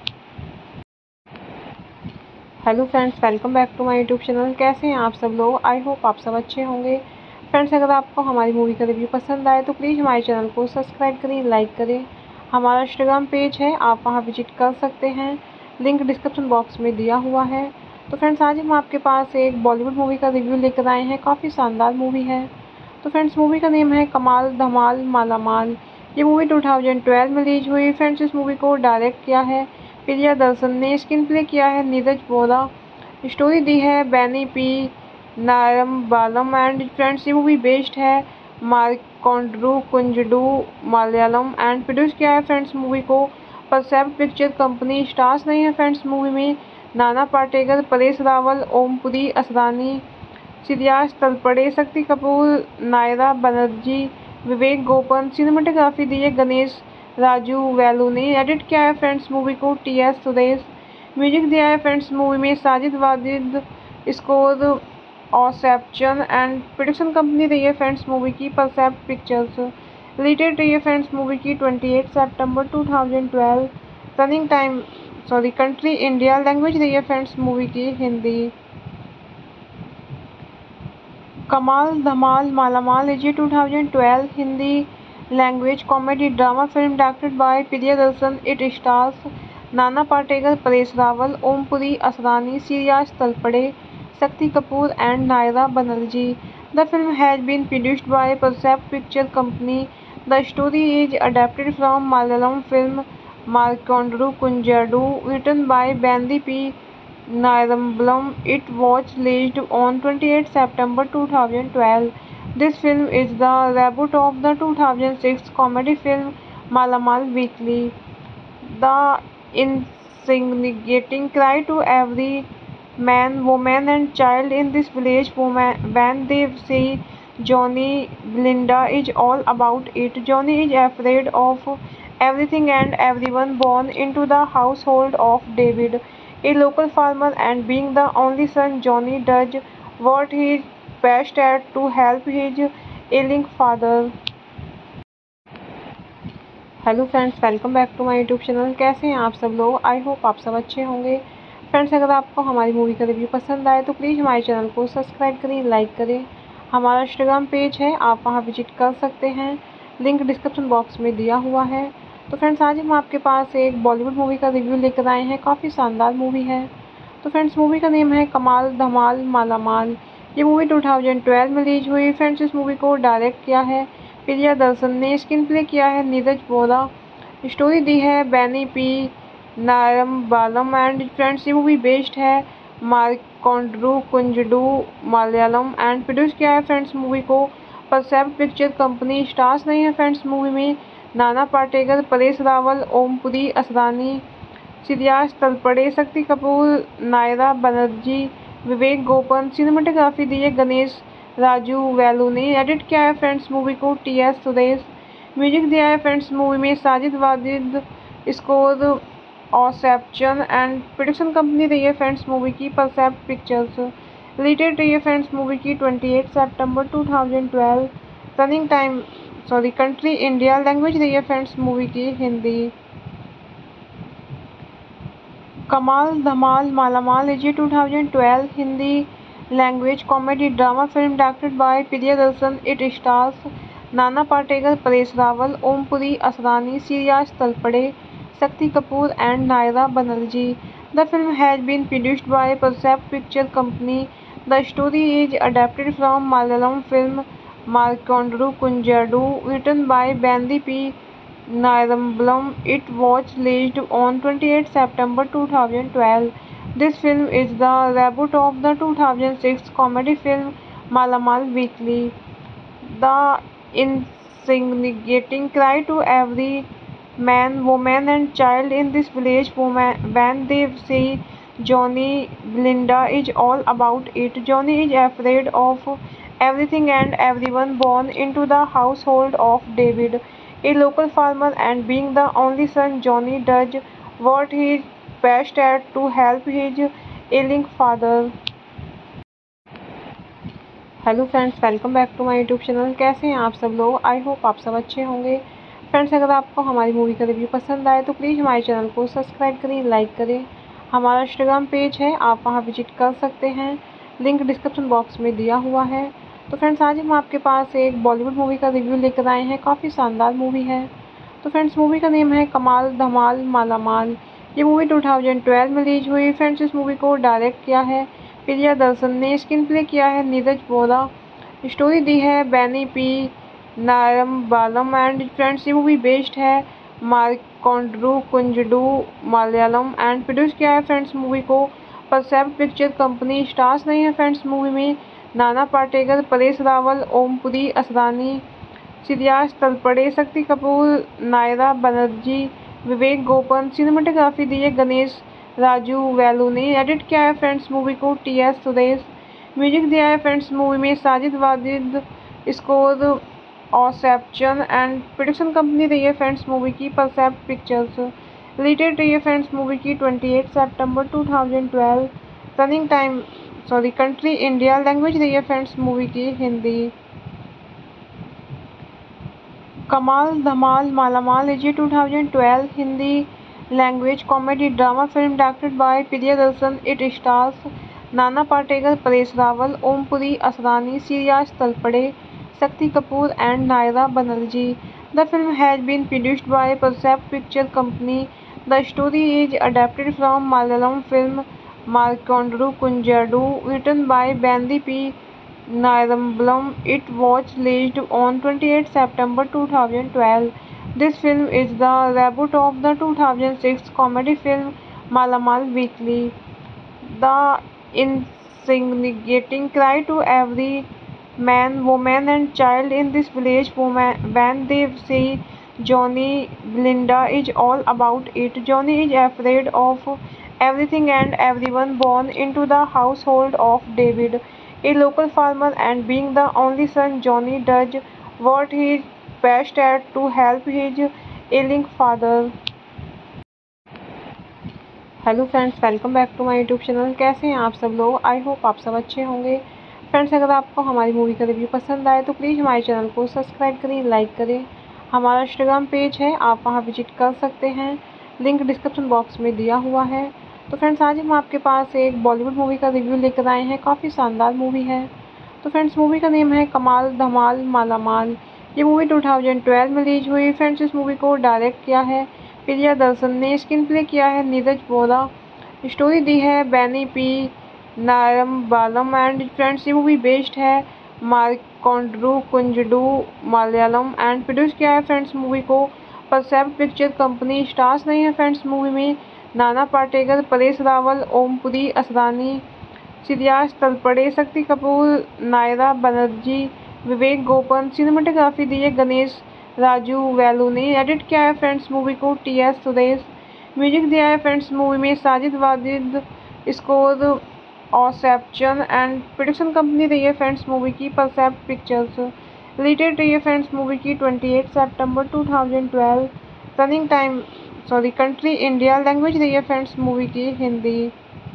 Hello friends, welcome back to my YouTube channel. कैसे हैं आप सब लोग? I hope आप सब अच्छे होंगे। Friends, अगर आपको हमारी मूवी का रिव्यू पसंद आए तो प्लीज़ हमारे चैनल को सब्सक्राइब करें, लाइक करें। हमारा इंस्टाग्राम पेज है, आप वहां विजिट कर सकते हैं, लिंक डिस्क्रिप्शन बॉक्स में दिया हुआ है। तो फ्रेंड्स, आज हम आपके पास एक बॉलीवुड मूवी का रिव्यू लेकर आए हैं। काफ़ी शानदार मूवी है। तो फ्रेंड्स, मूवी का नेम है कमाल धमाल मालामाल। ये मूवी टू थाउजेंड ट्वेल्व में रिलीज हुई। फ्रेंड्स, इस मूवी को डायरेक्ट किया है प्रियदर्शन ने, स्क्रीन प्ले किया है नीरज वोरा, स्टोरी दी है Benny P Nayarambalam and friends, ये मूवी बेस्ड है मार्कोंडू कुंजडू मलयालम एंड प्रोड्यूस किया है फ्रेंड्स मूवी को परसेप्ट पिक्चर कंपनी। स्टार्स नहीं है फ्रेंड्स मूवी में नाना पाटेकर, परेश रावल, ओम पुरी, असरानी, सिरियाज तलपड़े, शक्ति कपूर, नायरा बनर्जी, विवेक गोपन। सिनेमाटोग्राफी दी है गणेश राजू वैलू ने। एडिट किया है फ्रेंड्स मूवी को टी एस सुरेश। म्यूजिक दिया है फ्रेंड्स मूवी में Sajid Wajid. Score ऑसेप्शन and production company रही है फ्रेंड्स मूवी की परसेप्ट पिक्चर्स। रिलेटेड रही है फ्रेंड्स मूवी की अट्ठाईस सितंबर two thousand twelve. Running time sorry country India. Language रही है फ्रेंड्स मूवी की Hindi. Kamaal Dhamaal Malamaal is two thousand twelve Hindi language comedy drama film directed by Priyadarshan. It stars Nana Patekar, Paresh Rawal, Om Puri, Asrani, Shreyas Talpade, Shakti Kapoor and Naira Banerjee. The film has been produced by Percept Picture Company. The story is adapted from Malayalam film Markondu Kunjadu, written by Bandy P. Nirumbalam. It was released on twenty-eighth September two thousand twelve. This film is the reboot of the two thousand six comedy film Malamal Weekly. The instigating cry to every man, woman and child in this village woman, when they see Johnny Belinda is all about it. Johnny is afraid of everything and everyone born into the household of David, a local farmer, and being the only son, Johnny does what he is best at to help his ailing father. Hello friends, welcome back to my YouTube channel. कैसे हैं आप सब लोग? I hope आप सब अच्छे होंगे। Friends, अगर आपको हमारी मूवी का रिव्यू पसंद आए तो प्लीज़ हमारे चैनल को सब्सक्राइब करें, लाइक करें। हमारा इंस्टाग्राम पेज है, आप वहां विजिट कर सकते हैं, लिंक डिस्क्रिप्शन बॉक्स में दिया हुआ है। तो फ्रेंड्स, आज हम आपके पास एक बॉलीवुड मूवी का रिव्यू लेकर आए हैं। काफ़ी शानदार मूवी है। तो फ्रेंड्स, मूवी का नेम है कमाल धमाल मालामाल। ये मूवी टू थाउजेंड ट्वेल्व में रिलीज हुई। फ्रेंड्स, इस मूवी को डायरेक्ट किया है प्रियदर्शन ने, स्क्रीन प्ले किया है नीरज वोरा, स्टोरी दी है Benny P Nayarambalam and friends, ये मूवी बेस्ड है मार्कोंडू कुंजडू मलयालम एंड प्रोड्यूस किया है फ्रेंड्स मूवी को परसेप्ट पिक्चर कंपनी। स्टार्स नहीं है फ्रेंड्स मूवी में नाना पाटेकर, परेश रावल, ओम पुरी, असरानी, सिरियाज तलपड़े, शक्ति कपूर, नायरा बनर्जी, विवेक गोपन। सिनेमाटोग्राफी दी है गणेश राजू वैलू ने। एडिट किया है फ्रेंड्स मूवी को टी एस सुरेश। म्यूजिक दिया है फ्रेंड्स मूवी में Sajid Wajid. Score ऑसेप्शन and production company रही है फ्रेंड्स मूवी की परसेप्ट पिक्चर्स। रिलेटेड रही है फ्रेंड्स मूवी की अट्ठाईस सितंबर two thousand twelve. Running time sorry country India. Language रही है फ्रेंड्स मूवी की Hindi. Kamaal Dhamaal Malamaal is two thousand twelve Hindi language comedy drama film directed by Priyadarshan. It stars Nana Patekar, Paresh Rawal, Om Puri, Asrani, Shreyas Talpade, Shakti Kapoor and Naira Banerjee. The film has been produced by Percept Picture Company. The story is adapted from Malayalam film Markondu Kunjadu, written by Bandy P. Nairambalam. It was released on twenty-eighth September two thousand twelve. This film is the reboot of the two thousand six comedy film Malamal Weekly. The instigating cry to every man, woman, and child in this village woman, when they see Johnny, Belinda is all about it. Johnny is afraid of everything and everyone born into the household of David, a local farmer, and being the only son, Johnny does what he is best at to help his ailing father. Hello friends, welcome back to my YouTube channel. कैसे हैं आप सब लोग? I hope आप सब अच्छे होंगे। Friends, अगर आपको हमारी मूवी का रिव्यू पसंद आए तो प्लीज़ हमारे चैनल को सब्सक्राइब करें, लाइक करें। हमारा इंस्टाग्राम पेज है, आप वहां विजिट कर सकते हैं, लिंक डिस्क्रिप्शन बॉक्स में दिया हुआ है। तो फ्रेंड्स, आज हम आपके पास एक बॉलीवुड मूवी का रिव्यू लेकर आए हैं। काफ़ी शानदार मूवी है। तो फ्रेंड्स, मूवी का नेम है कमाल धमाल मालामाल। ये मूवी टू थाउजेंड ट्वेल्व में रिलीज हुई। फ्रेंड्स, इस मूवी को डायरेक्ट किया है प्रियदर्शन ने, स्क्रीन प्ले किया है नीरज वोरा, स्टोरी दी है Benny P Nayarambalam and friends, ये मूवी बेस्ड है मार्कोंडू कुंजडू मलयालम एंड प्रोड्यूस किया है फ्रेंड्स मूवी को परसेप्ट पिक्चर कंपनी। स्टार्स नहीं है फ्रेंड्स मूवी में नाना पाटेकर, परेश रावल, ओमपुरी असरानी, सिरियाज तलपड़े, शक्ति कपूर, नायरा बनर्जी, विवेक गोपन। सिनेमाटोग्राफी दी है गणेश राजू वेलू ने। एडिट किया है फ्रेंड्स मूवी को टी एस सुरेश। म्यूजिक दिया है फ्रेंड्स मूवी में Sajid Wajid. Score ऑसेप्शन and production company रही है फ्रेंड्स मूवी की परसेप्ट पिक्चर्स। रिलेटेड रही है फ्रेंड्स मूवी की अट्ठाईस सितंबर two thousand twelve. Running time sorry country India. Language रही है फ्रेंड्स मूवी की Hindi. Kamaal Dhamaal Malamaal is two thousand twelve Hindi language comedy drama film directed by Priyadarshan. It stars Nana Patekar, Paresh Rawal, Om Puri Asrani, Shreyas Talpade, Shakti Kapoor and Naira Banerjee. The film has been produced by परसेप्ट picture company. The story is adapted from Malayalam film Marykkundoru Kunjaadu, written by Bandy P. Nairambalam. It was released on twenty-eighth September two thousand twelve. This film is the reboot of the two thousand six comedy film Malamal Weekly. The instigating cry to every man, woman, and child in this village woman, when they see Johnny, Belinda is all about it. Johnny is afraid of everything and everyone born into the household of David, a local farmer, and being the only son, Johnny does what he is best at to help his ailing father. Hello friends, welcome back to my YouTube channel. कैसे हैं आप सब लोग? I hope आप सब अच्छे होंगे। Friends, अगर आपको हमारी मूवी का रिव्यू पसंद आए तो प्लीज़ हमारे चैनल को सब्सक्राइब करें, लाइक करें। हमारा इंस्टाग्राम पेज है, आप वहां विजिट कर सकते हैं, लिंक डिस्क्रिप्शन बॉक्स में दिया हुआ है। तो फ्रेंड्स, आज हम आपके पास एक बॉलीवुड मूवी का रिव्यू लेकर आए हैं। काफ़ी शानदार मूवी है। तो फ्रेंड्स, मूवी का नेम है कमाल धमाल मालामाल। ये मूवी टू थाउजेंड ट्वेल्व में रिलीज हुई। फ्रेंड्स, इस मूवी को डायरेक्ट किया है प्रियदर्शन ने, स्क्रीन प्ले किया है नीरज वोरा, स्टोरी दी है Benny P Nayarambalam and friends, ये मूवी बेस्ड है मार्कोंडू कुंजडू मलयालम एंड प्रोड्यूस किया है फ्रेंड्स मूवी को परसेप्ट पिक्चर कंपनी। स्टार्स नहीं है फ्रेंड्स मूवी में नाना पाटेकर, परेश रावल, ओमपुरी असरानी, सिरियाज तलपड़े, शक्ति कपूर, नायरा बनर्जी, विवेक गोपन। सिनेमाटोग्राफी दी है गणेश राजू वेलू ने। एडिट किया है फ्रेंड्स मूवी को टी एस सुरेश। म्यूजिक दिया है फ्रेंड्स मूवी में Sajid Wajid. Score ऑसेप्शन and production company रही है फ्रेंड्स मूवी की परसेप्ट पिक्चर्स। रिलेटेड रही है फ्रेंड्स मूवी की अट्ठाईस सितंबर two thousand twelve. Running time sorry country India. Language रही है फ्रेंड्स मूवी की Hindi.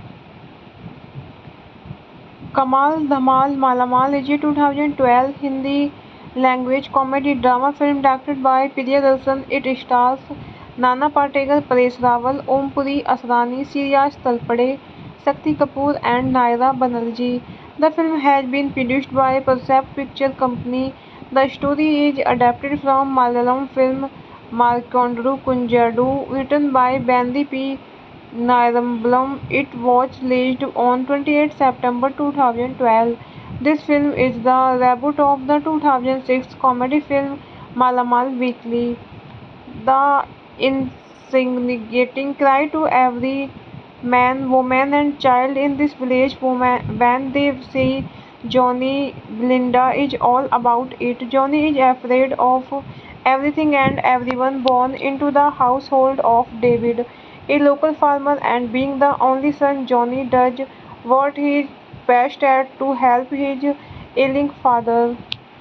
Kamaal Dhamaal Malamaal is two thousand twelve Hindi language comedy drama film directed by Priyadarshan. It stars Nana Patekar, Paresh Rawal, Om Puri Asrani, Shreyas Talpade, Shakti Kapoor and Naira Banerjee. The film has been produced by परसेप्ट picture company. The story is adapted from Malayalam film Marykkundoru Kunjaadu, written by Bandy P. Niramblam. It was released on twenty-eighth September two thousand twelve. This film is the reboot of the two thousand six comedy film Malamal Weekly. The instigating cry to every man, woman, and child in this village woman, when they see Johnny Belinda is all about it. Johnny is afraid of everything and everyone born into the household of David, a local farmer, and being the only son, Johnny does what he is best at to help his ailing father.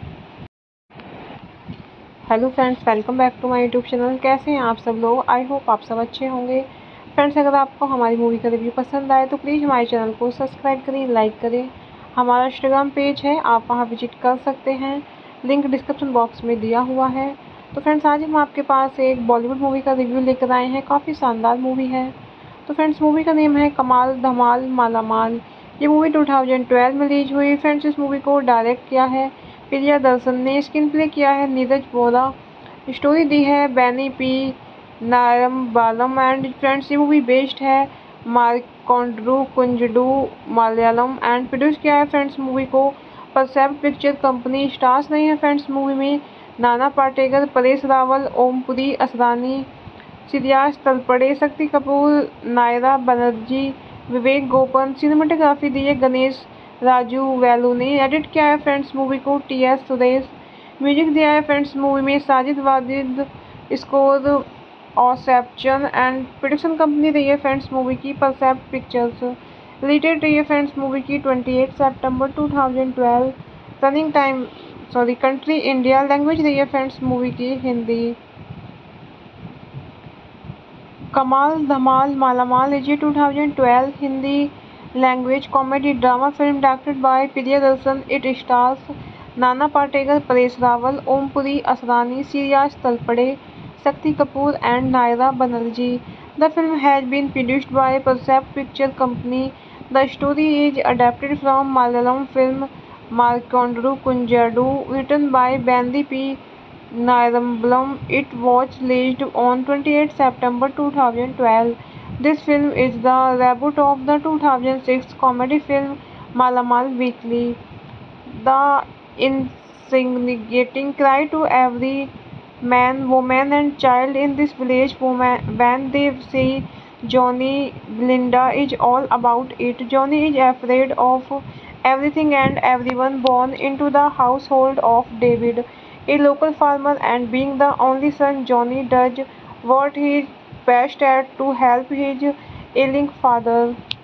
Hello friends, welcome back to my YouTube channel. कैसे हैं आप सब लोग? I hope आप सब अच्छे होंगे। Friends, अगर आपको हमारी मूवी का रिव्यू पसंद आए तो प्लीज़ हमारे चैनल को सब्सक्राइब करें, लाइक करें। हमारा इंस्टाग्राम पेज है, आप वहां विजिट कर सकते हैं, लिंक डिस्क्रिप्शन बॉक्स में दिया हुआ है। तो फ्रेंड्स, आज हम आपके पास एक बॉलीवुड मूवी का रिव्यू लेकर आए हैं। काफ़ी शानदार मूवी है। तो फ्रेंड्स, मूवी का नेम है कमाल धमाल मालामाल। ये मूवी टू थाउजेंड ट्वेल्व में रिलीज हुई। फ्रेंड्स, इस मूवी को डायरेक्ट किया है प्रियदर्शन ने, स्क्रीन प्ले किया है नीरज वोरा, स्टोरी दी है Benny P Nayarambalam and friends, ये मूवी बेस्ड है मार्कोंड्रू कुंजडू मलयालम एंड प्रोड्यूस किया है फ्रेंड्स मूवी को परसेप्ट पिक्चर कंपनी। स्टार्स नहीं है फ्रेंड्स मूवी में नाना पाटेकर, परेश रावल, ओमपुरी असरानी, सिरियाज तलपड़े, शक्ति कपूर, नायरा बनर्जी, विवेक गोपन। सिनेमाटोग्राफी दी है गणेश राजू वेलू ने। एडिट किया है फ्रेंड्स मूवी को टी एस सुरेश। म्यूजिक दिया है फ्रेंड्स मूवी में Sajid Wajid. Score ऑसेप्शन and production company रही है फ्रेंड्स मूवी की परसेप्ट पिक्चर्स। रिलेटेड रही है फ्रेंड्स मूवी की अट्ठाईस सितंबर two thousand twelve. Running time sorry country India. Language रही है फ्रेंड्स मूवी की Hindi. Kamaal Dhamaal Malamaal is a two thousand twelve Hindi language comedy drama film directed by Priyadarshan. It stars Nana Patekar, Paresh Rawal, Om Puri Asrani, Shreyas Talpade, Shakti Kapoor and Naira Banerjee. The film has been produced by परसेप्ट picture company. The story is adapted from Malayalam film Marykkundoru Kunjaadu, written by Bandy P. Niramblam. It was released on twenty-eighth September two thousand twelve. This film is the reboot of the two thousand six comedy film Malamal Weekly. The instigating cry to every man, woman, and child in this village woman, when they see Johnny Belinda is all about it. Johnny is afraid of everything and everyone born into the household of David, a local farmer, and being the only son, Johnny does what he is best at to help his ailing father.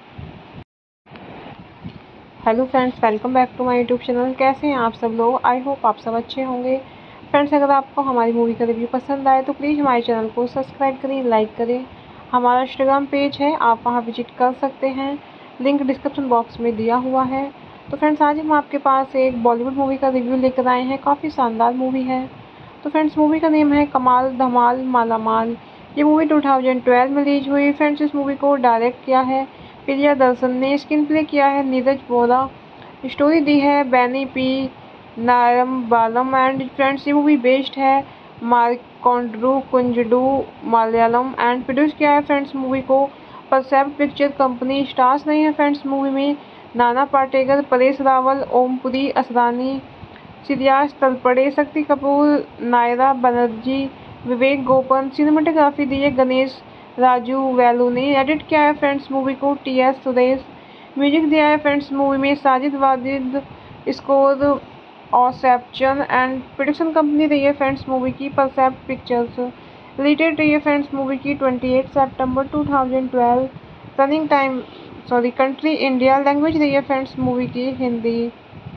Hello friends, welcome back to my YouTube channel. कैसे हैं आप सब लोग? I hope आप सब अच्छे होंगे। Friends, अगर आपको हमारी मूवी का रिव्यू पसंद आए तो प्लीज़ हमारे चैनल को सब्सक्राइब करें, लाइक करें। हमारा इंस्टाग्राम पेज है, आप वहां विजिट कर सकते हैं, लिंक डिस्क्रिप्शन बॉक्स में दिया हुआ है। तो फ्रेंड्स, आज हम आपके पास एक बॉलीवुड मूवी का रिव्यू लेकर आए हैं। काफ़ी शानदार मूवी है। तो फ्रेंड्स, मूवी का नेम है कमाल धमाल मालामाल। ये मूवी टू थाउजेंड ट्वेल्व में रिलीज हुई। फ्रेंड्स, इस मूवी को डायरेक्ट किया है प्रियदर्शन ने, स्क्रीन प्ले किया है नीरज वोरा, स्टोरी दी है Benny P Nayarambalam and friends, ये मूवी बेस्ड है मार्कोंड्रू कुंजडू मलयालम एंड प्रोड्यूस किया है फ्रेंड्स मूवी को परसेप्ट पिक्चर कंपनी। स्टार्स नहीं है फ्रेंड्स मूवी में नाना पाटेकर, परेश रावल, ओमपुरी असरानी, सिरियाज तलपड़े, शक्ति कपूर, नायरा बनर्जी, विवेक गोपन। सिनेमाटोग्राफी दी है गणेश राजू वेलू ने। एडिट किया है फ्रेंड्स मूवी को टी एस सुरेश। म्यूजिक दिया है फ्रेंड्स मूवी में Sajid Wajid. Score ऑसेप्शन and production company रही है फ्रेंड्स मूवी की परसेप्ट पिक्चर्स। रिलेटेड रही है फ्रेंड्स मूवी की अट्ठाईस सितंबर two thousand twelve. Running time sorry country India. Language रही है फ्रेंड्स मूवी की Hindi.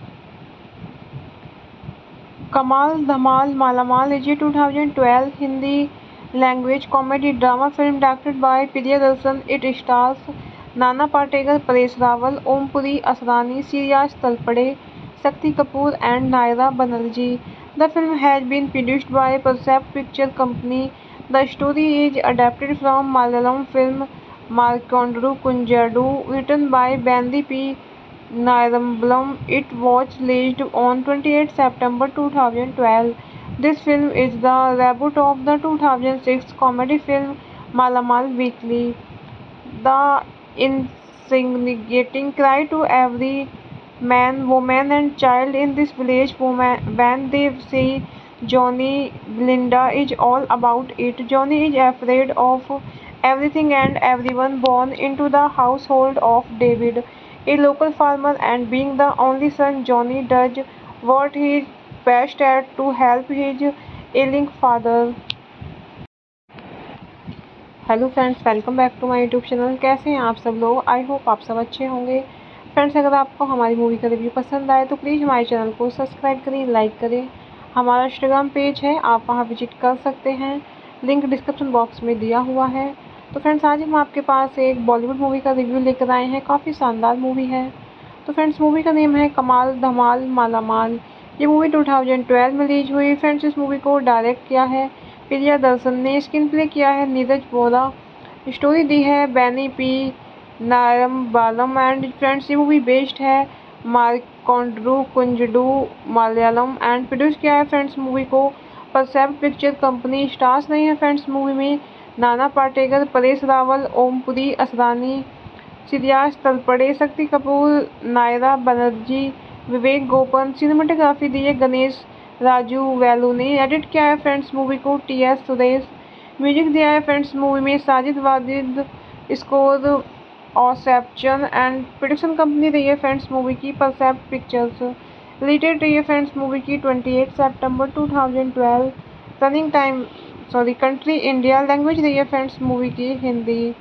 Kamaal Dhamaal Malamaal is a two thousand twelve Hindi language comedy drama film directed by Priyadarshan. It stars Nana Patekar, Paresh Rawal, Om Puri Asrani, Shreyas Talpade, Shakti Kapoor and Naira Banerjee. The film has been produced by परसेप्ट picture company. The story is adapted from Malayalam film Marykkundoru Kunjaadu, written by Bandy P. Niramblam. It was released on twenty-eighth September two thousand twelve. This film is the reboot of the two thousand six comedy film Malamal Weekly. The insignificating cry to every man, woman, and child in this village woman, when they see Johnny, Glinda is all about it. Johnny is afraid of everything and everyone born into the household of David, a local farmer, and being the only son, Johnny does what he is best at to help his ailing father. Hello friends, welcome back to my YouTube channel. कैसे हैं आप सब लोग? I hope आप सब अच्छे होंगे। Friends, अगर आपको हमारी मूवी का रिव्यू पसंद आए तो प्लीज़ हमारे चैनल को सब्सक्राइब करें, लाइक करें। हमारा इंस्टाग्राम पेज है, आप वहां विजिट कर सकते हैं, लिंक डिस्क्रिप्शन बॉक्स में दिया हुआ है। तो फ्रेंड्स, आज हम आपके पास एक बॉलीवुड मूवी का रिव्यू लेकर आए हैं। काफ़ी शानदार मूवी है। तो फ्रेंड्स, मूवी का नेम है कमाल धमाल मालामाल। ये मूवी टू थाउजेंड ट्वेल्व में रिलीज हुई। फ्रेंड्स, इस मूवी को डायरेक्ट किया है प्रियदर्शन ने, स्क्रीन प्ले किया है नीरज वोरा, स्टोरी दी है Benny P Nayarambalam and friends, ये मूवी बेस्ड है मार्कोंड्रू कुंजडू मलयालम एंड प्रोड्यूस किया है फ्रेंड्स मूवी को परसेप्ट पिक्चर कंपनी। स्टार्स नहीं है फ्रेंड्स मूवी में नाना पाटेकर, परेश रावल, ओमपुरी असरानी, सिरियाज तलपड़े, शक्ति कपूर, नायरा बनर्जी, विवेक गोपन। सिनेमाटोग्राफी दी है गणेश राजू वेलू ने। एडिट किया है फ्रेंड्स मूवी को टी एस सुरेश। म्यूजिक दिया है फ्रेंड्स मूवी में Sajid Wajid. Score ऑसेप्शन and production company रही है फ्रेंड्स मूवी की परसेप्ट पिक्चर्स। रिलेटेड रही है फ्रेंड्स मूवी की अट्ठाईस सितंबर two thousand twelve. Running time sorry country India. Language रही है फ्रेंड्स मूवी की Hindi.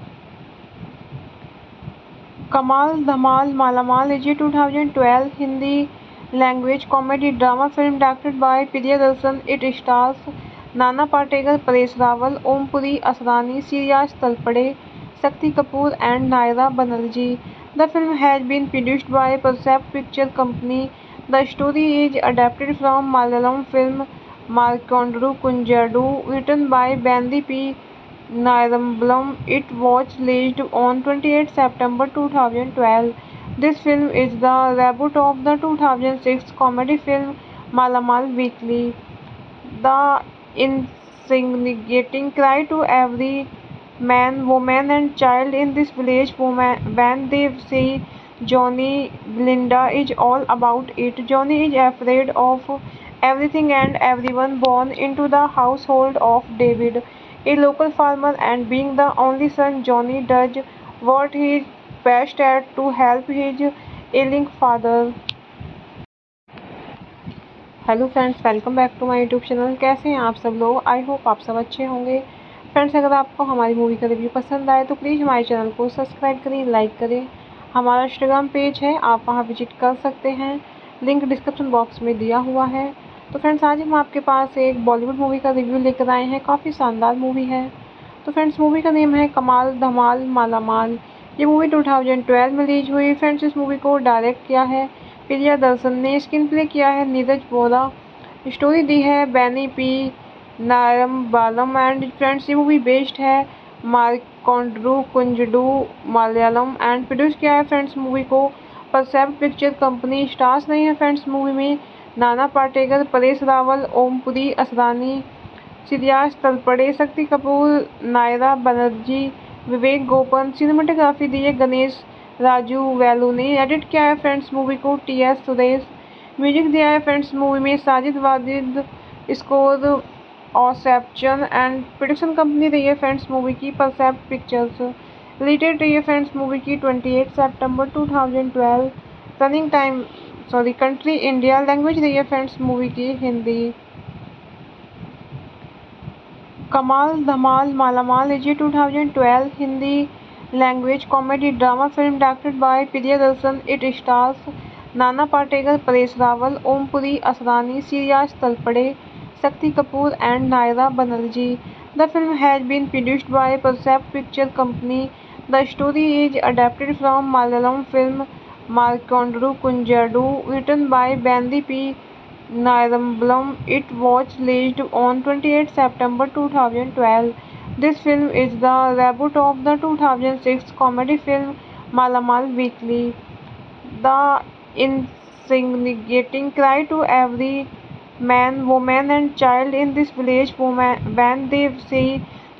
Kamaal Dhamaal Malamaal is a two thousand twelve Hindi language comedy drama film directed by Priyadarshan. It stars Nana Patekar, Paresh Rawal, Om Puri Asrani, Shreyas Talpade, Shakti Kapoor and Naira Banerjee. The film has been produced by परसेप्ट picture company. The story is adapted from Malayalam film Marykkundoru Kunjaadu, written by Bandy P. Nirumbalam. It was released on twenty-eighth September two thousand twelve. This film is the reboot of the two thousand six comedy film Malamal Weekly. The insignificating cry to every man, woman, and child in this village woman, when they see Johnny, Glinda is all about it. Johnny is afraid of everything and everyone born into the household of David, a local farmer, and being the only son, Johnny does what he is best at to help his ailing father. Hello friends, welcome back to my YouTube channel. कैसे हैं आप सब लोग? I hope आप सब अच्छे होंगे। Friends, अगर आपको हमारी मूवी का रिव्यू पसंद आए तो प्लीज़ हमारे चैनल को सब्सक्राइब करें, लाइक करें। हमारा इंस्टाग्राम पेज है, आप वहां विजिट कर सकते हैं, लिंक डिस्क्रिप्शन बॉक्स में दिया हुआ है। तो फ्रेंड्स, आज हम आपके पास एक बॉलीवुड मूवी का रिव्यू लेकर आए हैं। काफ़ी शानदार मूवी है। तो फ्रेंड्स, मूवी का नेम है कमाल धमाल मालामाल। ये मूवी टू थाउजेंड ट्वेल्व में रिलीज हुई। फ्रेंड्स, इस मूवी को डायरेक्ट किया है प्रियदर्शन ने, स्क्रीन प्ले किया है नीरज वोरा, स्टोरी दी है Benny P Nayarambalam and friends, ये मूवी बेस्ड है मार्कोंड्रू कुंजडू मलयालम एंड प्रोड्यूस किया है फ्रेंड्स मूवी को परसेप्ट पिक्चर कंपनी। स्टार्स नहीं है फ्रेंड्स मूवी में नाना पाटेकर, परेश रावल, ओमपुरी असरानी, सिरियाज तलपड़े, शक्ति कपूर, नायरा बनर्जी, विवेक गोपन। सिनेमाटोग्राफी दी है गणेश राजू वेलू ने। एडिट किया है फ्रेंड्स मूवी को टी एस सुरेश। म्यूजिक दिया है फ्रेंड्स मूवी में Sajid Wajid. Score ऑसेप्शन and production company रही है फ्रेंड्स मूवी की परसेप्ट पिक्चर्स। रिलेटेड रही है फ्रेंड्स मूवी की अट्ठाईस सितंबर two thousand twelve. Running time sorry country India. Language रही है फ्रेंड्स मूवी की Hindi. Kamaal Dhamaal Malamaal is a two thousand twelve Hindi language comedy drama film directed by Priyadarshan. It stars Nana Patekar, Paresh Rawal, Om Puri Asrani, Shreyas Talpade, Shakti Kapoor and Naira Banerjee. The film has been produced by परसेप्ट picture company. The story is adapted from Malayalam film Marykkundoru Kunjaadu, written by Bandy P. Nirumbalam. It was released on twenty-eighth September two thousand twelve. This film is the reboot of the two thousand six comedy film Malamal Weekly. The insignificating cry to every man, woman, and child in this village woman, when they see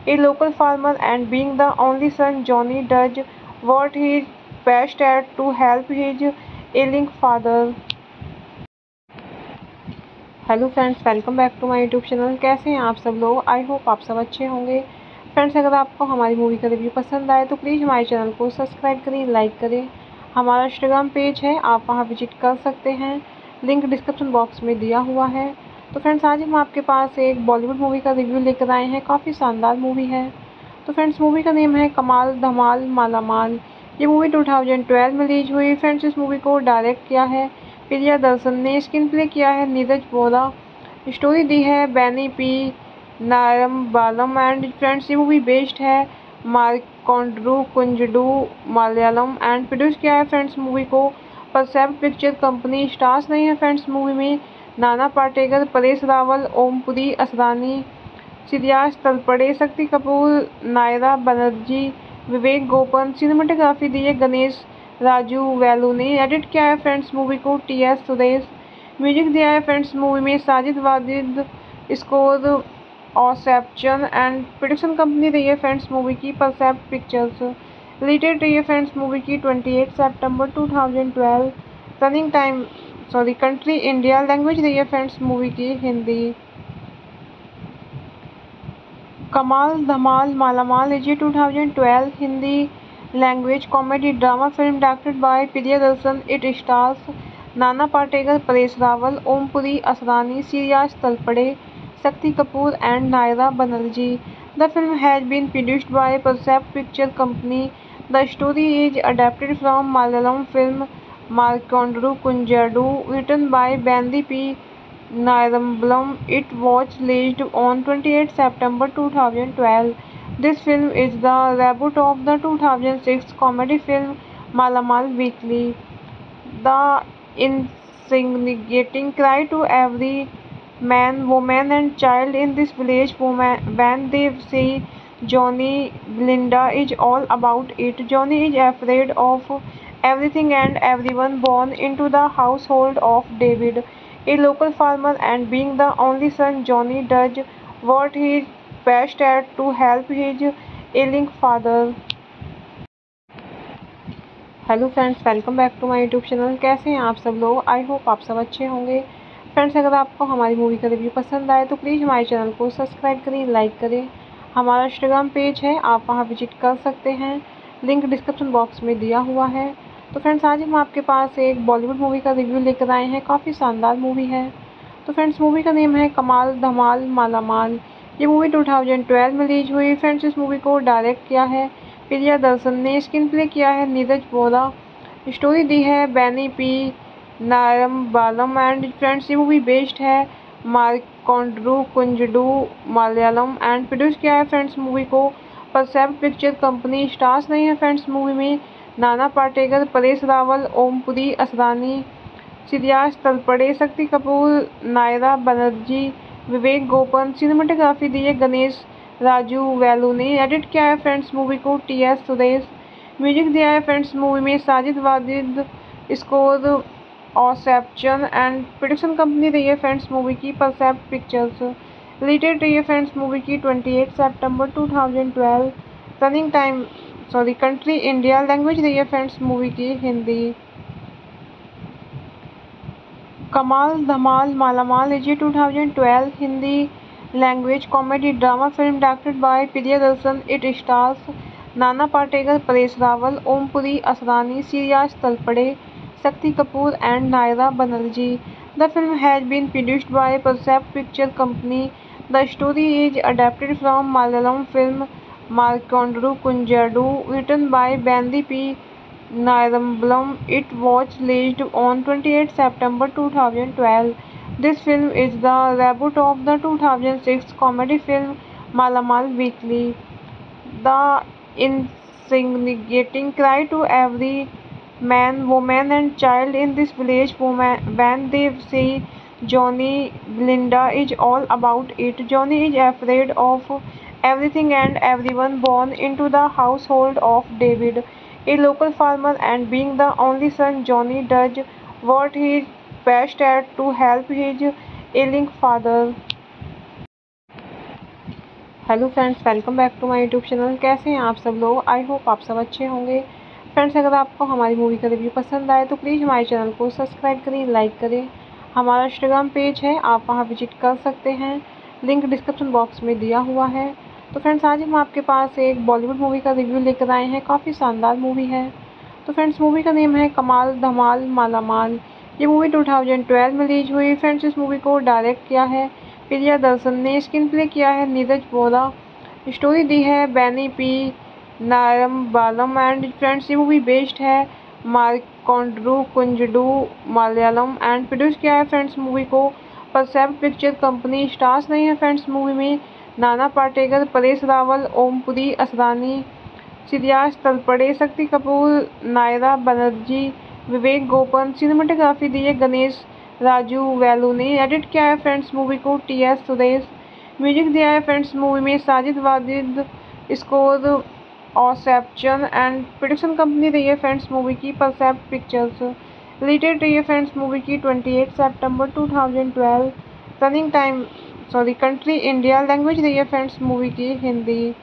a local farmer, and being the only son, Johnny does what he is best at to help his ailing father. Hello friends, welcome back to my YouTube channel. कैसे हैं आप सब लोग? I hope आप सब अच्छे होंगे। Friends, अगर आपको हमारी मूवी का रिव्यू पसंद आए तो प्लीज़ हमारे चैनल को सब्सक्राइब करें, लाइक करें। हमारा इंस्टाग्राम पेज है, आप वहां विजिट कर सकते हैं, लिंक डिस्क्रिप्शन बॉक्स में दिया हुआ है। तो फ्रेंड्स, आज हम आपके पास एक बॉलीवुड मूवी का रिव्यू लेकर आए हैं। काफ़ी शानदार मूवी है। तो फ्रेंड्स, मूवी का नेम है कमाल धमाल मालामाल। ये मूवी टू थाउजेंड ट्वेल्व में रिलीज हुई। फ्रेंड्स, इस मूवी को डायरेक्ट किया है प्रियदर्शन ने, स्क्रीन प्ले किया है नीरज वोरा, स्टोरी दी है Benny P Nayarambalam and friends, ये मूवी बेस्ड है मार्कोंड्रू कुंजडू मलयालम एंड प्रोड्यूस किया है फ्रेंड्स मूवी को परसेप्ट पिक्चर कंपनी। स्टार्स नहीं है फ्रेंड्स मूवी में नाना पाटेकर, परेश रावल, ओमपुरी असरानी, सिरियाज तलपड़े, शक्ति कपूर, नायरा बनर्जी, विवेक गोपन। सिनेमाटोग्राफी दी है गणेश राजू वेलू ने। एडिट किया है फ्रेंड्स मूवी को टी एस सुरेश। म्यूजिक दिया है फ्रेंड्स मूवी में Sajid Wajid. Score ऑसेप्शन and production company रही है फ्रेंड्स मूवी की परसेप्ट पिक्चर्स। रिलेटेड रही है फ्रेंड्स मूवी की अट्ठाईस सितंबर two thousand twelve. Running time sorry country India. Language रही है फ्रेंड्स मूवी की Hindi. Kamaal Dhamaal Malamaal is a two thousand twelve Hindi language comedy drama film directed by Priyadarshan. It stars Nana Patekar, Paresh Rawal, Om Puri Asrani, Shreyas Talpade, Shakti Kapoor and Naira Banerjee. The film has been produced by Percept Picture Company. The story is adapted from Malayalam film Markondru Kunjadu, written by Bandy P. Nairambalam. It was released on twenty-eighth September two thousand twelve. This film is the reboot of the two thousand six comedy film Malamal Weekly. The instigating cry to every man, woman and child in this village woman, when they see Johnny Belinda is all about it. Johnny is afraid of everything and everyone born into the household of David. a local farmer, and being the only son, Johnny does what he is best at to help his ailing father. Hello friends, welcome back to my YouTube channel. कैसे हैं आप सब लोग? I hope आप सब अच्छे होंगे। Friends, अगर आपको हमारी मूवी का रिव्यू पसंद आए तो प्लीज़ हमारे चैनल को सब्सक्राइब करें, लाइक करें। हमारा इंस्टाग्राम पेज है, आप वहां विजिट कर सकते हैं, लिंक डिस्क्रिप्शन बॉक्स में दिया हुआ है। तो फ्रेंड्स, आज हम आपके पास एक बॉलीवुड मूवी का रिव्यू लेकर आए हैं। काफ़ी शानदार मूवी है। तो फ्रेंड्स, मूवी का नेम है कमाल धमाल मालामाल। ये मूवी टू थाउजेंड ट्वेल्व में रिलीज हुई। फ्रेंड्स, इस मूवी को डायरेक्ट किया है प्रियदर्शन ने, स्क्रीन प्ले किया है नीरज वोरा, स्टोरी दी है Benny P Nayarambalam and friends, ये मूवी बेस्ड है मार्कोंड्रू कुंजडू मलयालम एंड प्रोड्यूस किया है फ्रेंड्स मूवी को परसेप्ट पिक्चर कंपनी। स्टार्स नहीं है फ्रेंड्स मूवी में नाना पाटेकर, परेश रावल, ओमपुरी असरानी, सिरियाज तलपड़े, शक्ति कपूर, नायरा बनर्जी, विवेक गोपन। सिनेमाटोग्राफी दी है गणेश राजू वेलू ने। एडिट किया है फ्रेंड्स मूवी को टी एस सुरेश। म्यूजिक दिया है फ्रेंड्स मूवी में Sajid Wajid. Score ऑसेप्शन and production company रही है फ्रेंड्स मूवी की परसेप्ट पिक्चर्स। रिलेटेड रही है फ्रेंड्स मूवी की अट्ठाईस सितंबर two thousand twelve. Running time sorry country India. Language रही है फ्रेंड्स मूवी की Hindi. Kamaal Dhamaal Malamaal is a two thousand twelve Hindi language comedy drama film directed by Priyadarshan. It stars Nana Patekar, Paresh Rawal, Om Puri Asrani, Shreyas Talpade, Shakti Kapoor and Naira Banerjee. The film has been produced by Percept Picture Company. The story is adapted from Malayalam film Markondru Kunjadu, written by Bandy P. Nairambalam. It was released on twenty-eighth September two thousand twelve. This film is the reboot of the two thousand six comedy film Malamal Weekly. The instigating cry to every man, woman and child in this village woman, when they see Johnny Belinda is all about it. Johnny is afraid of everything and everyone born into the household of David, a local farmer, and being the only son, Johnny does what he is best at to help his ailing father. Hello friends, welcome back to my YouTube channel. कैसे हैं आप सब लोग? I hope आप सब अच्छे होंगे। Friends, अगर आपको हमारी मूवी का रिव्यू पसंद आए तो प्लीज़ हमारे चैनल को सब्सक्राइब करें, लाइक करें। हमारा इंस्टाग्राम पेज है, आप वहां विजिट कर सकते हैं, लिंक डिस्क्रिप्शन बॉक्स में दिया हुआ है। तो फ्रेंड्स, आज हम आपके पास एक बॉलीवुड मूवी का रिव्यू लेकर आए हैं। काफ़ी शानदार मूवी है। तो फ्रेंड्स, मूवी का नेम है कमाल धमाल मालामाल। ये मूवी टू थाउजेंड ट्वेल्व में रिलीज हुई। फ्रेंड्स, इस मूवी को डायरेक्ट किया है प्रियदर्शन ने, स्क्रीन प्ले किया है नीरज वोरा, स्टोरी दी है Benny P Nayarambalam and friends, ये मूवी बेस्ड है मार्कोंड्रू कुंजडू मलयालम एंड प्रोड्यूस किया है फ्रेंड्स मूवी को परसेप्ट पिक्चर कंपनी। स्टार्स नहीं है फ्रेंड्स मूवी में नाना पाटेकर, परेश रावल, ओमपुरी असरानी, सिरियाज तलपड़े, शक्ति कपूर, नायरा बनर्जी, विवेक गोपन। सिनेमाटोग्राफी दी है गणेश राजू वेलू ने। एडिट किया है फ्रेंड्स मूवी को टी एस सुरेश। म्यूजिक दिया है फ्रेंड्स मूवी में Sajid Wajid. Score ऑसेप्शन and production company रही है फ्रेंड्स मूवी की परसेप्ट पिक्चर्स। रिलेटेड रही है फ्रेंड्स मूवी की अट्ठाईस सितंबर two thousand twelve. Running time sorry country India. Language रही है फ्रेंड्स मूवी की Hindi.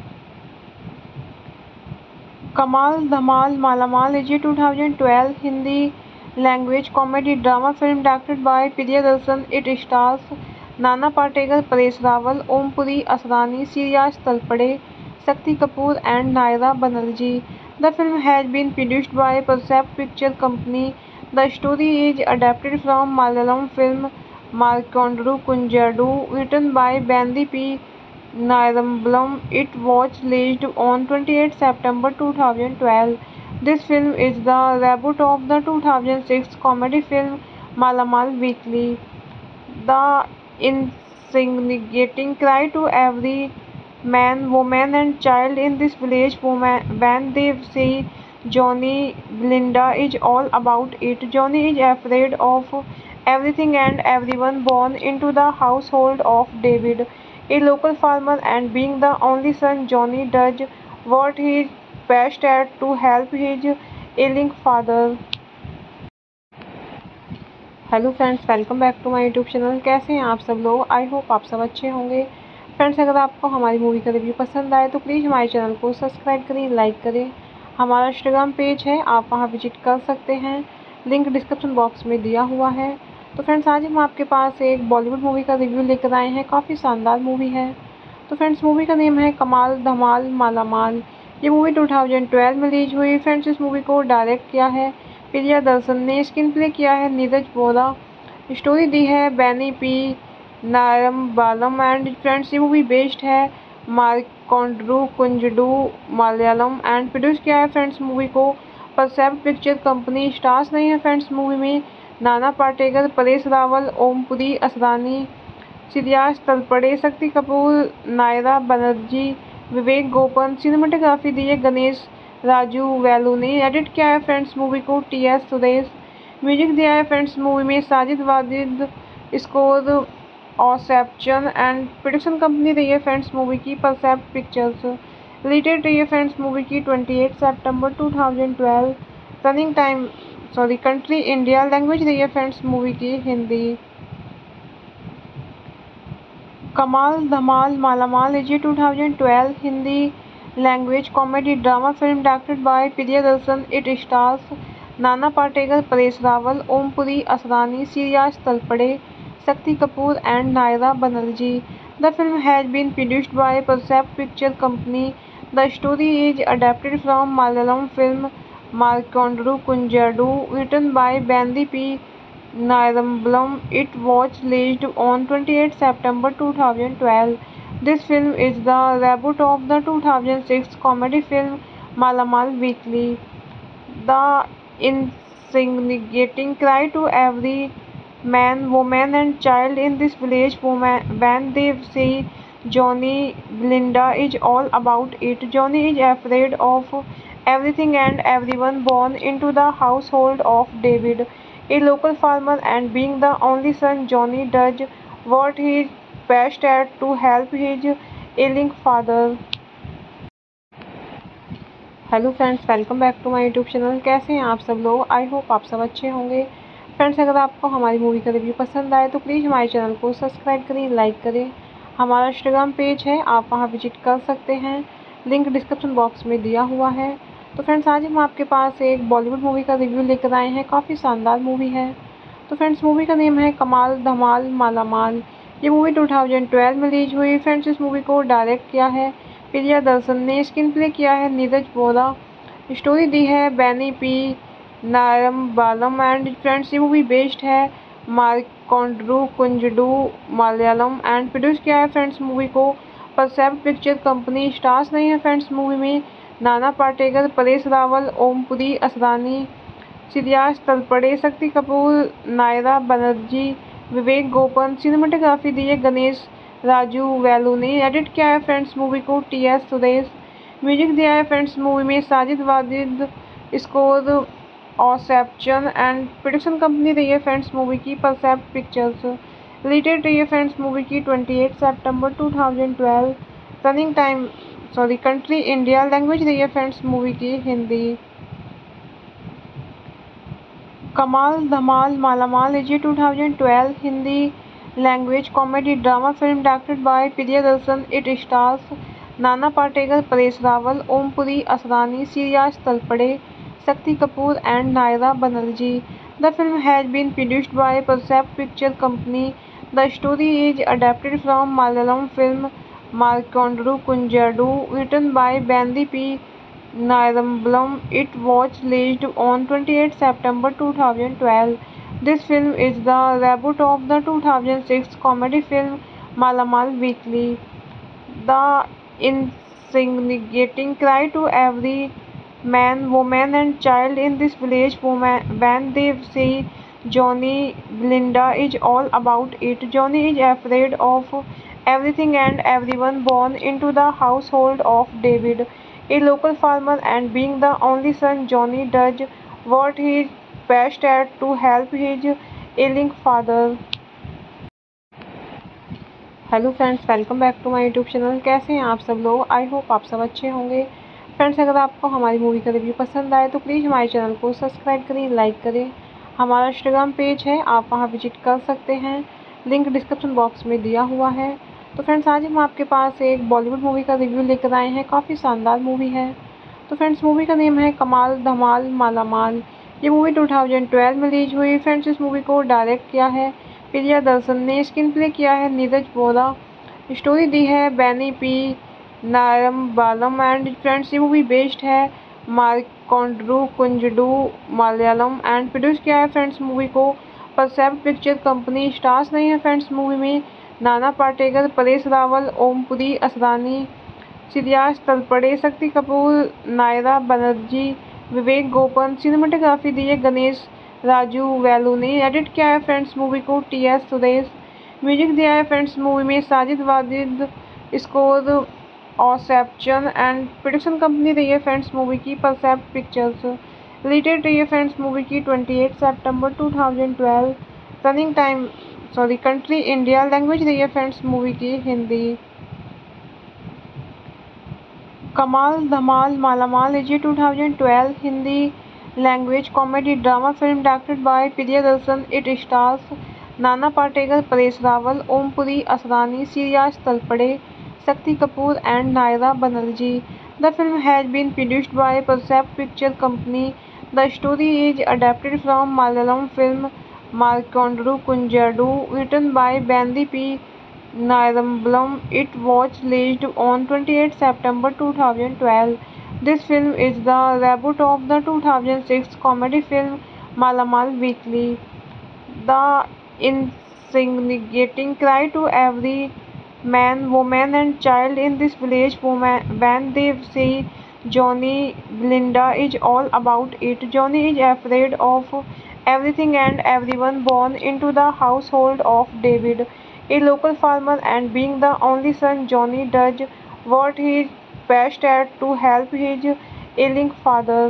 Kamaal Dhamaal Malamaal is a two thousand twelve Hindi language comedy drama film directed by Priyadarshan. It stars Nana Patekar, Paresh Rawal, Om Puri Asrani, Shreyas Talpade, Shakti Kapoor and Naira Banerjee. The film has been produced by Percept Picture Company. The story is adapted from Malayalam film Markondru Kunjadu, written by Bandy P. Nairambalam. It was released on twenty-eighth September two thousand twelve. This film is the reboot of the two thousand six comedy film Malamal Weekly. The instigating cry to every man, woman and child in this village woman, when they see Johnny Belinda is all about it. Johnny is afraid of everything and everyone born into the household of David, a local farmer, and being the only son, Johnny does what he is best at to help his ailing father. Hello friends, welcome back to my YouTube channel. कैसे हैं आप सब लोग? I hope आप सब अच्छे होंगे। Friends, अगर आपको हमारी मूवी का रिव्यू पसंद आए तो प्लीज़ हमारे चैनल को सब्सक्राइब करें, लाइक करें। हमारा इंस्टाग्राम पेज है, आप वहां विजिट कर सकते हैं, लिंक डिस्क्रिप्शन बॉक्स में दिया हुआ है। तो फ्रेंड्स, आज हम आपके पास एक बॉलीवुड मूवी का रिव्यू लेकर आए हैं। काफ़ी शानदार मूवी है। तो फ्रेंड्स, मूवी का नेम है कमाल धमाल मालामाल। ये मूवी टू थाउजेंड ट्वेल्व में रिलीज हुई। फ्रेंड्स, इस मूवी को डायरेक्ट किया है प्रियदर्शन ने, स्क्रीन प्ले किया है नीरज वोरा, स्टोरी दी है Benny P Nayarambalam and friends. ये मूवी बेस्ड है मार्कोंड्रू कुंजडू मलयालम एंड प्रोड्यूस किया है फ्रेंड्स मूवी को परसेप्ट पिक्चर कंपनी। स्टार्स नहीं है फ्रेंड्स मूवी में नाना पाटेकर, परेश रावल, ओमपुरी असरानी, सिरियाज तलपड़े, शक्ति कपूर, नायरा बनर्जी, विवेक गोपन। सिनेमाटोग्राफी दी है गणेश राजू वेलू ने। एडिट किया है फ्रेंड्स मूवी को टी एस सुरेश। म्यूजिक दिया है फ्रेंड्स मूवी में Sajid Wajid. Score ऑसेप्शन and production company रही है फ्रेंड्स मूवी की परसेप्ट पिक्चर्स। रिलेटेड रही है फ्रेंड्स मूवी की अट्ठाईस सितंबर two thousand twelve. Running time sorry country India. Language रही है फ्रेंड्स मूवी की Hindi. Kamaal Dhamaal Malamaal is a two thousand twelve Hindi language comedy drama film directed by Priyadarshan. It stars Nana Patekar, Paresh Rawal, Om Puri Asrani, Shreyas Talpade, Shakti Kapoor and Naira Banerjee. The film has been produced by Percept Picture Company. The story is adapted from Malayalam film Markondru Kunjadu, written by Bandy P. Nairambalam. It was released on twenty-eighth September two thousand twelve. This film is the reboot of the two thousand six comedy film Malamal Weekly. The instigating cry to every man, woman and child in this village woman, when they see Johnny Belinda is all about it. Johnny is afraid of everything and everyone born into the household of David, a local farmer, and being the only son, Johnny does what he is best at to help his ailing father. Hello friends, welcome back to my YouTube channel. कैसे हैं आप सब लोग? I hope आप सब अच्छे होंगे। Friends, अगर आपको हमारी मूवी का रिव्यू पसंद आए तो प्लीज़ हमारे चैनल को सब्सक्राइब करें, लाइक करें। हमारा इंस्टाग्राम पेज है, आप वहां विजिट कर सकते हैं, लिंक डिस्क्रिप्शन बॉक्स में दिया हुआ है। तो फ्रेंड्स, आज हम आपके पास एक बॉलीवुड मूवी का रिव्यू लेकर आए हैं। काफ़ी शानदार मूवी है। तो फ्रेंड्स, मूवी का नेम है कमाल धमाल मालामाल। ये मूवी टू थाउजेंड ट्वेल्व में रिलीज हुई। फ्रेंड्स, इस मूवी को डायरेक्ट किया है प्रियदर्शन ने, स्क्रीन प्ले किया है नीरज वोरा, स्टोरी दी है Benny P Nayarambalam and friends. ये मूवी बेस्ड है मार्कोंड्रू कुंजडू मलयालम एंड प्रोड्यूस किया है फ्रेंड्स मूवी को परसेप्ट पिक्चर कंपनी। स्टार्स नहीं है फ्रेंड्स मूवी में नाना पाटेकर, परेश रावल, ओमपुरी असरानी, सिरियाज तलपड़े, शक्ति कपूर, नायरा बनर्जी, विवेक गोपन। सिनेमाटोग्राफी दी है गणेश राजू वेलू ने। एडिट किया है फ्रेंड्स मूवी को टी एस सुरेश। म्यूजिक दिया है फ्रेंड्स मूवी में Sajid Wajid. Score ऑसेप्शन and production company रही है फ्रेंड्स मूवी की परसेप्ट पिक्चर्स। रिलेटेड रही है फ्रेंड्स मूवी की अट्ठाईस सितंबर two thousand twelve. Running time sorry country India. Language रही है फ्रेंड्स मूवी की Hindi. Kamaal Dhamaal Malamaal is a two thousand twelve Hindi language comedy drama film directed by Priyadarshan. It stars Nana Patekar, Paresh Rawal, Om Puri Asrani, Shreyas Talpade, Shakti Kapoor and Naira Banerjee. The film has been produced by Percept Picture Company. The story is adapted from Malayalam film Markondru Kunjadu, written by Bandy P. Nairambalam. It was released on twenty-eighth September two thousand twelve. This film is the reboot of the two thousand six comedy film Malamal Weekly. The instigating cry to every man, woman and child in this village woman, when they see Johnny Belinda is all about it. Johnny is afraid of everything and everyone born into the household of David, a local farmer, and being the only son, Johnny does what he is best at to help his ailing father. Hello friends, welcome back to my YouTube channel. कैसे हैं आप सब लोग? I hope आप सब अच्छे होंगे। Friends, अगर आपको हमारी मूवी का रिव्यू पसंद आए तो प्लीज़ हमारे चैनल को सब्सक्राइब करें, लाइक करें। हमारा इंस्टाग्राम पेज है, आप वहां विजिट कर सकते हैं। लिंक डिस्क्रिप्शन बॉक्स में दिया हुआ है। तो फ्रेंड्स, आज हम आपके पास एक बॉलीवुड मूवी का रिव्यू लेकर आए हैं। काफ़ी शानदार मूवी है। तो फ्रेंड्स, मूवी का नेम है कमाल धमाल मालामाल। ये मूवी टू थाउजेंड ट्वेल्व में रिलीज हुई। फ्रेंड्स, इस मूवी को डायरेक्ट किया है प्रियदर्शन ने। स्क्रीन प्ले किया है नीरज वोरा। स्टोरी दी है Benny P Nayarambalam and friends, ये मूवी बेस्ड है मार्कोंड्रू कुंजडू मलयालम एंड प्रोड्यूस किया है फ्रेंड्स मूवी को परसेप्ट पिक्चर कंपनी। स्टार्स नहीं है फ्रेंड्स मूवी में नाना पाटेकर, परेश रावल, ओमपुरी असरानी, सिरियाज तलपड़े, शक्ति कपूर, नायरा बनर्जी, विवेक गोपन। सिनेमाटोग्राफी दी है गणेश राजू वेलू ने। एडिट किया है फ्रेंड्स मूवी को टी एस सुरेश। म्यूजिक दिया है फ्रेंड्स मूवी में Sajid Wajid. Score ऑसेप्शन and production company रही है फ्रेंड्स मूवी की परसेप्ट पिक्चर्स। रिलेटेड रही है फ्रेंड्स मूवी की अट्ठाईस सितंबर two thousand twelve. Running time sorry country India. Language रही है फ्रेंड्स मूवी की Hindi. Kamaal Dhamaal Malamaal is two thousand twelve Hindi language comedy drama film directed by Priyadarshan. It stars Nana Patekar, Paresh Rawal, Om Puri Asrani, Shreyas Talpade, Shakti Kapoor and Naira Banerjee. The film has been produced by Percept Picture Company. The story is adapted from Malayalam film Markondru Kunjadu, written by Bandy P. Nairambalam. It was released on twenty-eighth September two thousand twelve. This film is the reboot of the two thousand six comedy film Malamal Weekly. The instigating cry to every man, woman and child in this village woman, when they see Johnny Belinda is all about it. Johnny is afraid of everything and everyone born into the household of David, a local farmer, and being the only son, Johnny does what he is best at to help his ailing father.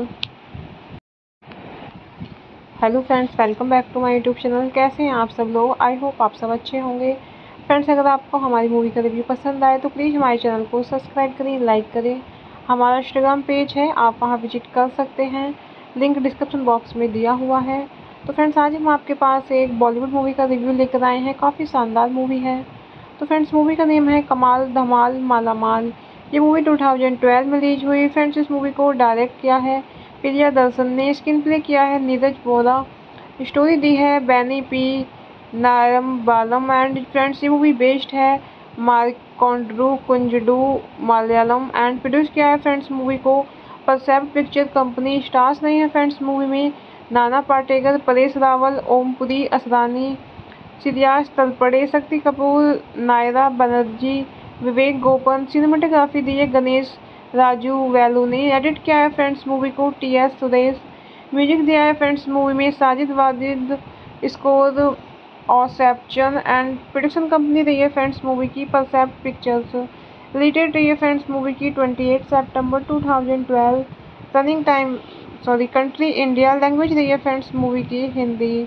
Hello friends, welcome back to my YouTube channel. कैसे हैं आप सब लोग? I hope आप सब अच्छे होंगे। Friends, अगर आपको हमारी मूवी का रिव्यू पसंद आए तो प्लीज़ हमारे चैनल को सब्सक्राइब करें, लाइक करें। हमारा इंस्टाग्राम पेज है, आप वहां विजिट कर सकते हैं। लिंक डिस्क्रिप्शन बॉक्स में दिया हुआ है। तो फ्रेंड्स, आज हम आपके पास एक बॉलीवुड मूवी का रिव्यू लेकर आए हैं। काफ़ी शानदार मूवी है। तो फ्रेंड्स, मूवी का नेम है कमाल धमाल मालामाल। ये मूवी टू थाउजेंड ट्वेल्व में रिलीज हुई। फ्रेंड्स, इस मूवी को डायरेक्ट किया है प्रियदर्शन ने। स्क्रीन प्ले किया है नीरज वोरा। स्टोरी दी है Benny P Nayarambalam and friends, ये मूवी बेस्ड है मार्कोंड्रू कुंजडू मलयालम एंड प्रोड्यूस किया है फ्रेंड्स मूवी को परसेप्ट पिक्चर कंपनी। स्टार्स नहीं है फ्रेंड्स मूवी में नाना पाटेकर, परेश रावल, ओमपुरी असरानी, सिरियाज तलपड़े, शक्ति कपूर, नायरा बनर्जी, विवेक गोपन। सिनेमाटोग्राफी दी है गणेश राजू वेलू ने। एडिट किया है फ्रेंड्स मूवी को टी एस सुरेश। म्यूजिक दिया है फ्रेंड्स मूवी में Sajid Wajid. Score ऑसेप्शन and production company रही है फ्रेंड्स मूवी की परसेप्ट पिक्चर्स। रिलेटेड रही है फ्रेंड्स मूवी की अट्ठाईस सितंबर two thousand twelve. Running time sorry country India. Language रही है फ्रेंड्स मूवी की Hindi.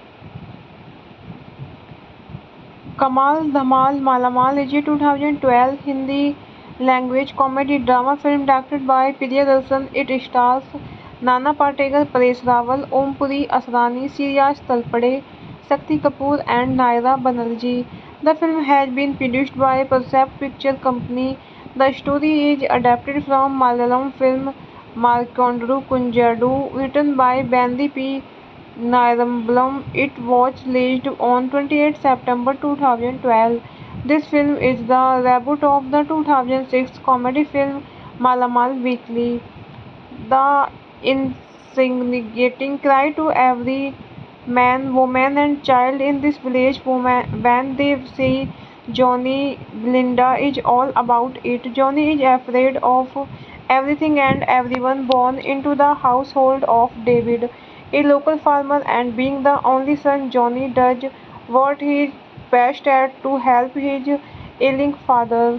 Kamaal Dhamaal Malamaal is two thousand twelve Hindi language comedy drama film directed by Priyadarshan. It stars Nana Patekar, Paresh Rawal, Om Puri Asrani, Shreyas Talpade, Shakti Kapoor and Naira Banerjee. The film has been produced by Percept Picture Company. The story is adapted from Malayalam film Markondru Kunjadu, written by Bandy P. Nairambalam. It was released on twenty-eighth September two thousand twelve. This film is the reboot of the two thousand six comedy film Malamal Weekly. The instigating cry to every man, woman and child in this village woman, when they see Johnny Belinda is all about it. Johnny is afraid of everything and everyone born into the household of David, a local farmer, and being the only son, Johnny does what he is best at to help his ailing father.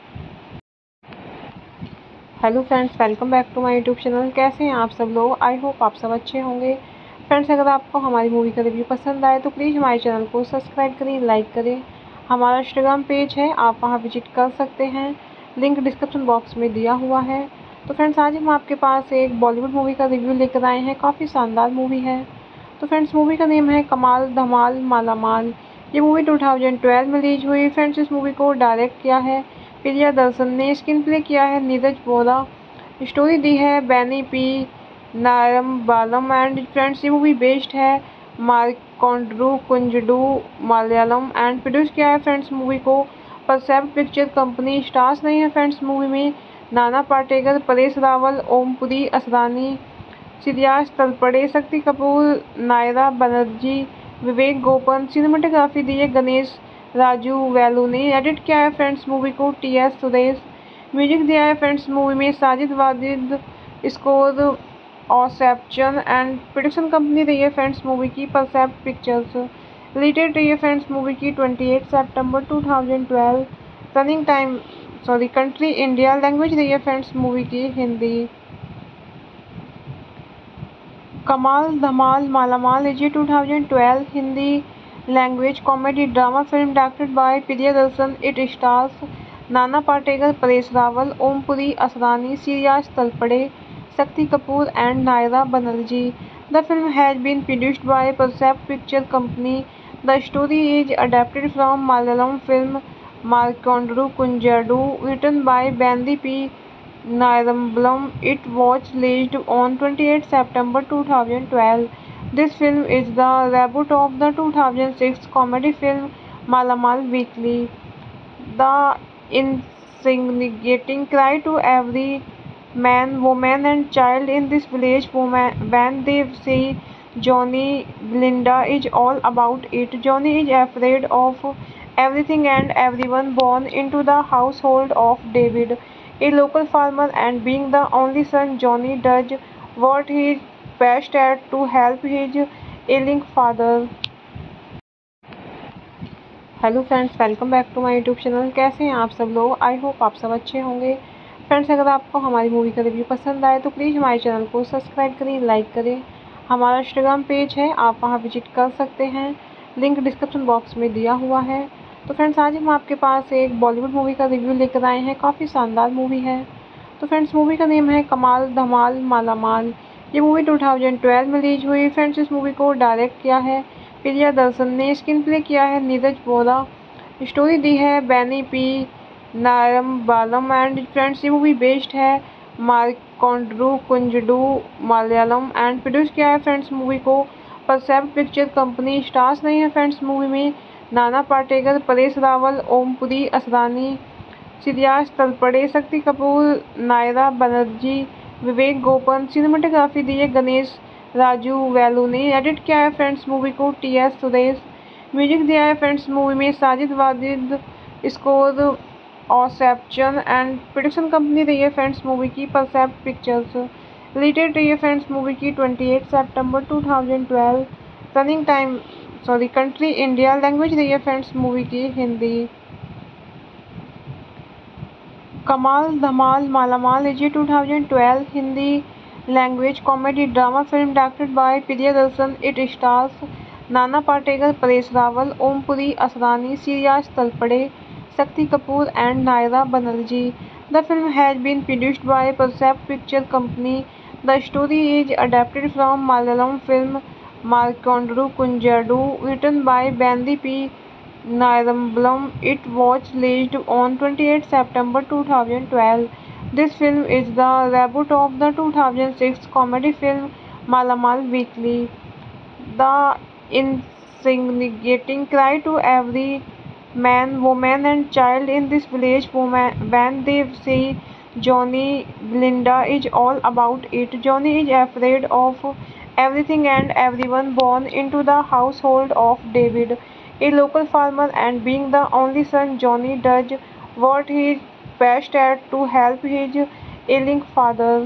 Hello friends, welcome back to my YouTube channel. कैसे हैं आप सब लोग? I hope आप सब अच्छे होंगे। Friends, अगर आपको हमारी मूवी का रिव्यू पसंद आए तो प्लीज़ हमारे चैनल को सब्सक्राइब करें, लाइक करें। हमारा इंस्टाग्राम पेज है, आप वहां विजिट कर सकते हैं। लिंक डिस्क्रिप्शन बॉक्स में दिया हुआ है। तो फ्रेंड्स, आज हम आपके पास एक बॉलीवुड मूवी का रिव्यू लेकर आए हैं। काफ़ी शानदार मूवी है। तो फ्रेंड्स मूवी का नेम है कमाल धमाल माला माल। ये मूवी टू थाउजेंड ट्वेल्व में रिलीज हुई। फ्रेंड्स इस मूवी को डायरेक्ट किया है प्रियदर्शन ने, स्क्रीन प्ले किया है नीरज वोरा, स्टोरी दी है Benny P Nayarambalam and friends ये मूवी बेस्ड है मार्कोंड्रू कुंजडू मलयालम एंड प्रोड्यूस किया है फ्रेंड्स मूवी को परसेप्ट पिक्चर कंपनी। स्टार्स नहीं है फ्रेंड्स मूवी में नाना पाटेकर, परेश रावल, ओमपुरी असरानी, सिरियाज तलपड़े, शक्ति कपूर, नायरा बनर्जी, विवेक गोपन। सिनेमाटोग्राफी दी है गणेश राजू वेलू ने। एडिट किया है फ्रेंड्स मूवी को टी एस सुरेश। म्यूजिक दिया है फ्रेंड्स मूवी में Sajid Wajid. Score ऑसेप्शन and production company रही है फ्रेंड्स मूवी की परसेप्ट पिक्चर्स। रिलेटेड रही है फ्रेंड्स मूवी की अट्ठाईस सितंबर two thousand twelve. Running time sorry country India. Language रही है फ्रेंड्स मूवी की Hindi. Kamaal Dhamaal Malamaal is two thousand twelve Hindi language comedy drama film directed by Priyadarshan. It stars Nana Patekar, Paresh Rawal, Om Puri Asrani, Shreyas Talpade, Shakti Kapoor and Naira Banerjee. The film has been produced by Percept Picture Company. The story is adapted from Malayalam film Markondru Kunjadu, written by Bandy P. Nayrambalam. It was released on twenty-eighth September two thousand twelve. This film is the reboot of the two thousand six comedy film Malamal Weekly. The instigating cry to every man, woman and child in this village woman, when they see Johnny, Glinda is all about it. Johnny is afraid of everything and everyone born into the household of David, a local farmer, and being the only son, Johnny does what he is best at to help his ailing father. Hello friends, welcome back to my YouTube channel. कैसे हैं आप सब लोग? I hope आप सब अच्छे होंगे। Friends अगर आपको हमारी मूवी का रिव्यू पसंद आए तो प्लीज़ हमारे चैनल को सब्सक्राइब करें, लाइक करें। हमारा इंस्टाग्राम पेज है, आप वहां विजिट कर सकते हैं, लिंक डिस्क्रिप्शन बॉक्स में दिया हुआ है। तो फ्रेंड्स आज हम आपके पास एक बॉलीवुड मूवी का रिव्यू लेकर आए हैं। काफ़ी शानदार मूवी है। तो फ्रेंड्स मूवी का नेम है कमाल धमाल माला माल। ये मूवी टू थाउजेंड ट्वेल्व में रिलीज हुई। फ्रेंड्स इस मूवी को डायरेक्ट किया है प्रियदर्शन ने, स्क्रीन प्ले किया है नीरज वोरा, स्टोरी दी है Benny P Nayarambalam and friends ये मूवी बेस्ड है मार्कोंड्रू कुंजडू मलयालम एंड प्रोड्यूस किया है फ्रेंड्स मूवी को परसेप्ट पिक्चर कंपनी। स्टार्स नहीं है फ्रेंड्स मूवी में नाना पाटेकर, परेश रावल, ओमपुरी असरानी, सिरियाज तलपड़े, शक्ति कपूर, नायरा बनर्जी, विवेक गोपन। सिनेमाटोग्राफी दी है गणेश राजू वेलू ने। एडिट किया है फ्रेंड्स मूवी को टी एस सुरेश। म्यूजिक दिया है फ्रेंड्स मूवी में Sajid Wajid. Score ऑसेप्शन and production company रही है फ्रेंड्स मूवी की परसेप्ट पिक्चर्स। रिलेटेड रही है फ्रेंड्स मूवी की अट्ठाईस सितंबर two thousand twelve. Running time sorry country India. Language रही है फ्रेंड्स मूवी की Hindi. Kamaal Dhamaal Malamaal is two thousand twelve Hindi language comedy drama film directed by Priyadarshan. It stars Nana Patekar, Paresh Rawal, Om Puri Asrani, Shreyas Talpade, Shakti Kapoor and Naira Banerjee. The film has been produced by Percept Picture Company. The story is adapted from Malayalam film Markondru Kunjadu, written by Bandy P. Nayrambalam. It was released on twenty-eighth September two thousand twelve. This film is the reboot of the two thousand six comedy film Malamal Weekly. The instigating cry to every man, woman and child in this village woman, when they see Johnny, Glinda is all about it. Johnny is afraid of everything and everyone born into the household of David, a local farmer, and being the only son, Johnny does what he is best at to help his ailing father.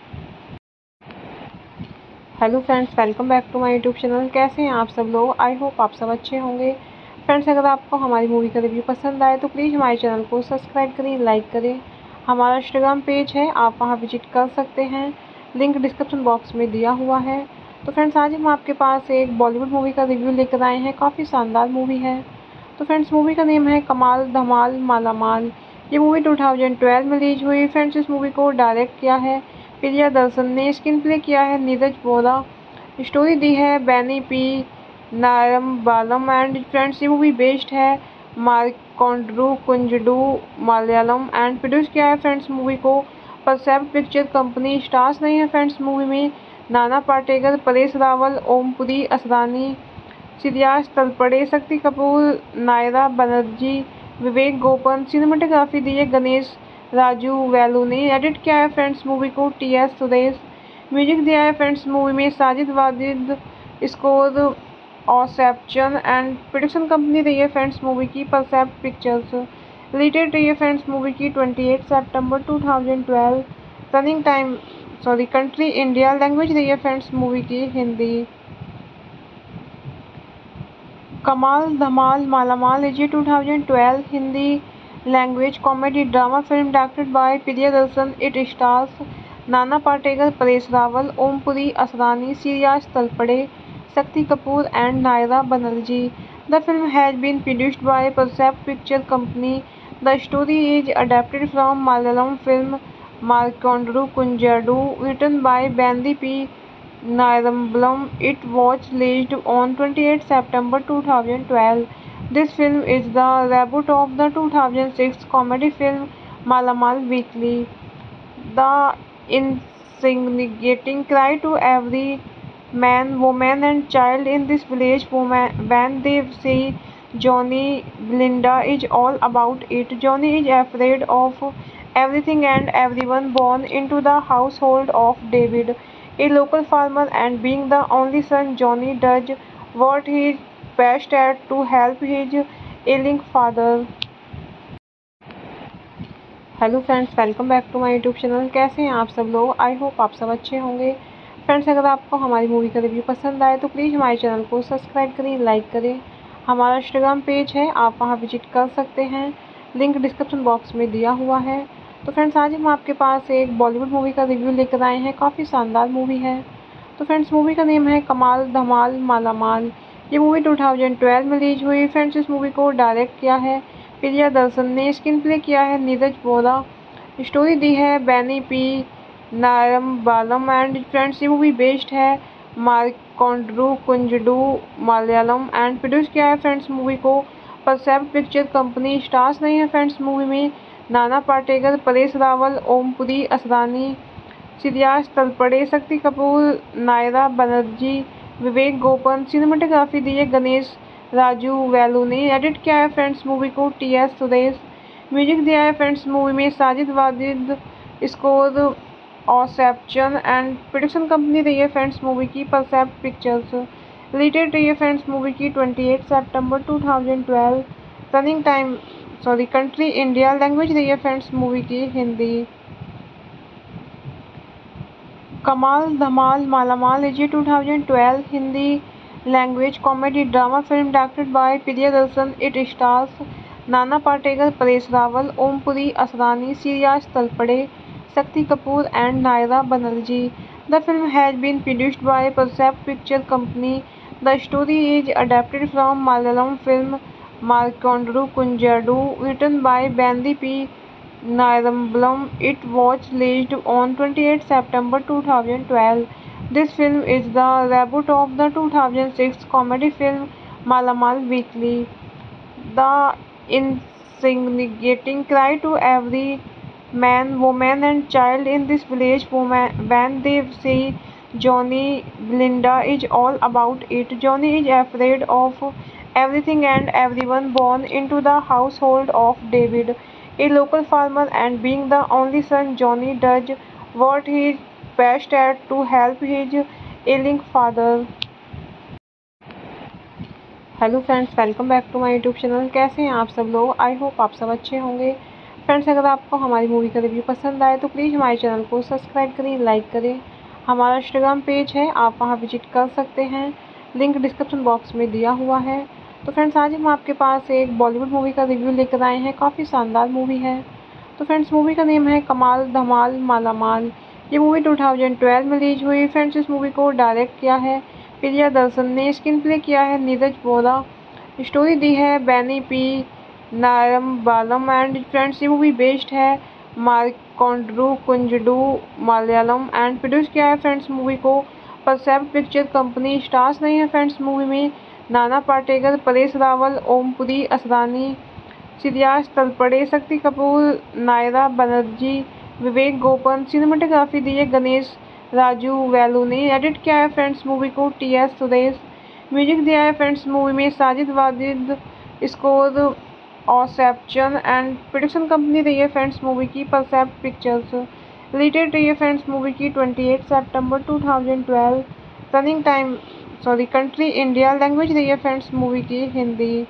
Hello friends, welcome back to my YouTube channel. कैसे हैं आप सब लोग? I hope आप सब अच्छे होंगे। Friends अगर आपको हमारी मूवी का रिव्यू पसंद आए तो प्लीज़ हमारे चैनल को सब्सक्राइब करें, लाइक करें। हमारा इंस्टाग्राम पेज है, आप वहां विजिट कर सकते हैं, लिंक डिस्क्रिप्शन बॉक्स में दिया हुआ है। तो फ्रेंड्स आज हम आपके पास एक बॉलीवुड मूवी का रिव्यू लेकर आए हैं। काफ़ी शानदार मूवी है। तो फ्रेंड्स मूवी का नेम है कमाल धमाल माला माल। ये मूवी टू थाउजेंड ट्वेल्व में रिलीज हुई। फ्रेंड्स इस मूवी को डायरेक्ट किया है प्रियदर्शन ने, स्क्रीन प्ले किया है नीरज वोरा, स्टोरी दी है Benny P Nayarambalam and friends. ये मूवी बेस्ड है मार्कोंड्रू कुंजडू मलयालम एंड प्रोड्यूस किया है फ्रेंड्स मूवी को परसेप्ट पिक्चर कंपनी। स्टार्स नहीं है फ्रेंड्स मूवी में नाना पाटेकर, परेश रावल, ओमपुरी असरानी, सिरियाज तलपड़े, शक्ति कपूर, नायरा बनर्जी, विवेक गोपन। सिनेमाटोग्राफी दी है गणेश राजू वेलू ने। एडिट किया है फ्रेंड्स मूवी को टी एस सुरेश। म्यूजिक दिया है फ्रेंड्स मूवी में Sajid Wajid. Score ऑसेप्शन and production company रही है फ्रेंड्स मूवी की परसेप्ट पिक्चर्स। रिलेटेड रही है फ्रेंड्स मूवी की अट्ठाईस सितंबर दो हज़ार बारह। Running time sorry country India. Language रही है फ्रेंड्स मूवी की Hindi. Kamaal Dhamaal Malamaal is two thousand twelve Hindi language comedy drama film directed by Priyadarshan. It stars Nana Patekar, Paresh Rawal, Om Puri Asrani, Shreyas Talpade, Shakti Kapoor and Naira Banerjee. The film has been produced by परसेप्ट picture company. The story is adapted from Malayalam film Marykkundoru Kunjaadu written by Bandy P. Nirumbalam. It was released on twenty-eighth September two thousand twelve. This film is the reboot of the two thousand six comedy film Malamal Weekly. The instigating cry to every man, woman and child in this village woman, when they see Johnny Belinda is all about it. Johnny is afraid of everything and everyone born into the household of David, a local farmer, and being the only son, Johnny does what he is best at to help his ailing father. Hello friends, welcome back to my YouTube channel. कैसे हैं आप सब लोग? I hope आप सब अच्छे होंगे। Friends, अगर आपको हमारी मूवी का रिव्यू पसंद आए तो प्लीज़ हमारे चैनल को सब्सक्राइब करें, लाइक करें। हमारा इंस्टाग्राम पेज है, आप वहां विजिट कर सकते हैं, लिंक डिस्क्रिप्शन बॉक्स में दिया हुआ है। तो फ्रेंड्स, आज हम आपके पास एक बॉलीवुड मूवी का रिव्यू लेकर आए हैं। काफ़ी शानदार मूवी है। तो फ्रेंड्स, मूवी का नेम है कमाल धमाल मालामाल। ये मूवी टू थाउजेंड ट्वेल्व में रिलीज हुई। फ्रेंड्स, इस मूवी को डायरेक्ट किया है प्रियदर्शन ने। स्क्रीन प्ले किया है नीरज वोरा। स्टोरी दी है Benny P Nayarambalam and friends. ये मूवी बेस्ड है मार्कोंड्रू कुंजडू मलयालम एंड प्रोड्यूस किया है फ्रेंड्स मूवी को परसेप्ट पिक्चर कंपनी। स्टार्स नहीं है फ्रेंड्स मूवी में नाना पाटेकर, परेश रावल, ओमपुरी असरानी, सिरियाज तलपड़े, शक्ति कपूर, नायरा बनर्जी, विवेक गोपन। सिनेमाटोग्राफी दी है गणेश राजू वेलू ने। एडिट किया है फ्रेंड्स मूवी को टी एस सुरेश। म्यूजिक दिया है फ्रेंड्स मूवी में Sajid Wajid. Score ऑसेप्शन and production company रही है फ्रेंड्स मूवी की परसेप्ट पिक्चर्स। रिलेटेड रही है फ्रेंड्स मूवी की अट्ठाईस सितंबर दो हज़ार बारह। Running time sorry country India. Language रही है फ्रेंड्स मूवी की Hindi. Kamaal Dhamaal Malamaal is two thousand twelve Hindi language comedy drama film directed by Priyadarshan. It stars Nana Patekar, Paresh Rawal, Om Puri Asrani, Shreyas Talpade, Shakti Kapoor and Naira Banerjee. The film has been produced by परसेप्ट picture company. The story is adapted from Malayalam film Marykkundoru Kunjaadu written by Bandy P. Nirumbalam. It was released on twenty-eighth September two thousand twelve. This film is the reboot of the two thousand six comedy film Malamal Weekly. The instigating cry to every man, woman and child in this village woman, when they see Johnny Belinda is all about it. Johnny is afraid of everything and everyone born into the household of David, a local farmer, and being the only son, Johnny does what he is best at to help his ailing father. Hello friends, welcome back to my YouTube channel. कैसे हैं आप सब लोग? I hope आप सब अच्छे होंगे। Friends, अगर आपको हमारी मूवी का रिव्यू पसंद आए तो प्लीज़ हमारे चैनल को सब्सक्राइब करें, लाइक करें। हमारा इंस्टाग्राम पेज है, आप वहां विजिट कर सकते हैं, लिंक डिस्क्रिप्शन बॉक्स में दिया हुआ है। तो फ्रेंड्स, आज हम आपके पास एक बॉलीवुड मूवी का रिव्यू लेकर आए हैं। काफ़ी शानदार मूवी है। तो फ्रेंड्स, मूवी का नेम है कमाल धमाल मालामाल। ये मूवी टू थाउजेंड ट्वेल्व में रिलीज हुई। फ्रेंड्स, इस मूवी को डायरेक्ट किया है प्रियदर्शन ने। स्क्रीन प्ले किया है नीरज वोरा। स्टोरी दी है Benny P Nayarambalam and friends. ये मूवी बेस्ड है मार्कोंड्रू कुंजडू मलयालम एंड प्रोड्यूस किया है फ्रेंड्स मूवी को परसेप्ट पिक्चर कंपनी स्टार्स नहीं है फ्रेंड्स मूवी में नाना पाटेकर, परेश रावल, ओमपुरी असरानी, सिरियाज तलपड़े, शक्ति कपूर, नायरा बनर्जी, विवेक गोपन। सिनेमेटोग्राफी दी है गणेश राजू वेलू ने। एडिट किया है फ्रेंड्स मूवी को टी एस सुरेश। म्यूजिक दिया है फ्रेंड्स मूवी में Sajid Wajid. Score ऑसेप्शन and production company रही है फ्रेंड्स मूवी की परसेप्ट पिक्चर्स। रिलेटेड रही है फ्रेंड्स मूवी की अट्ठाईस सितंबर दो हज़ार बारह। Running time sorry country India. Language रही है फ्रेंड्स मूवी की Hindi.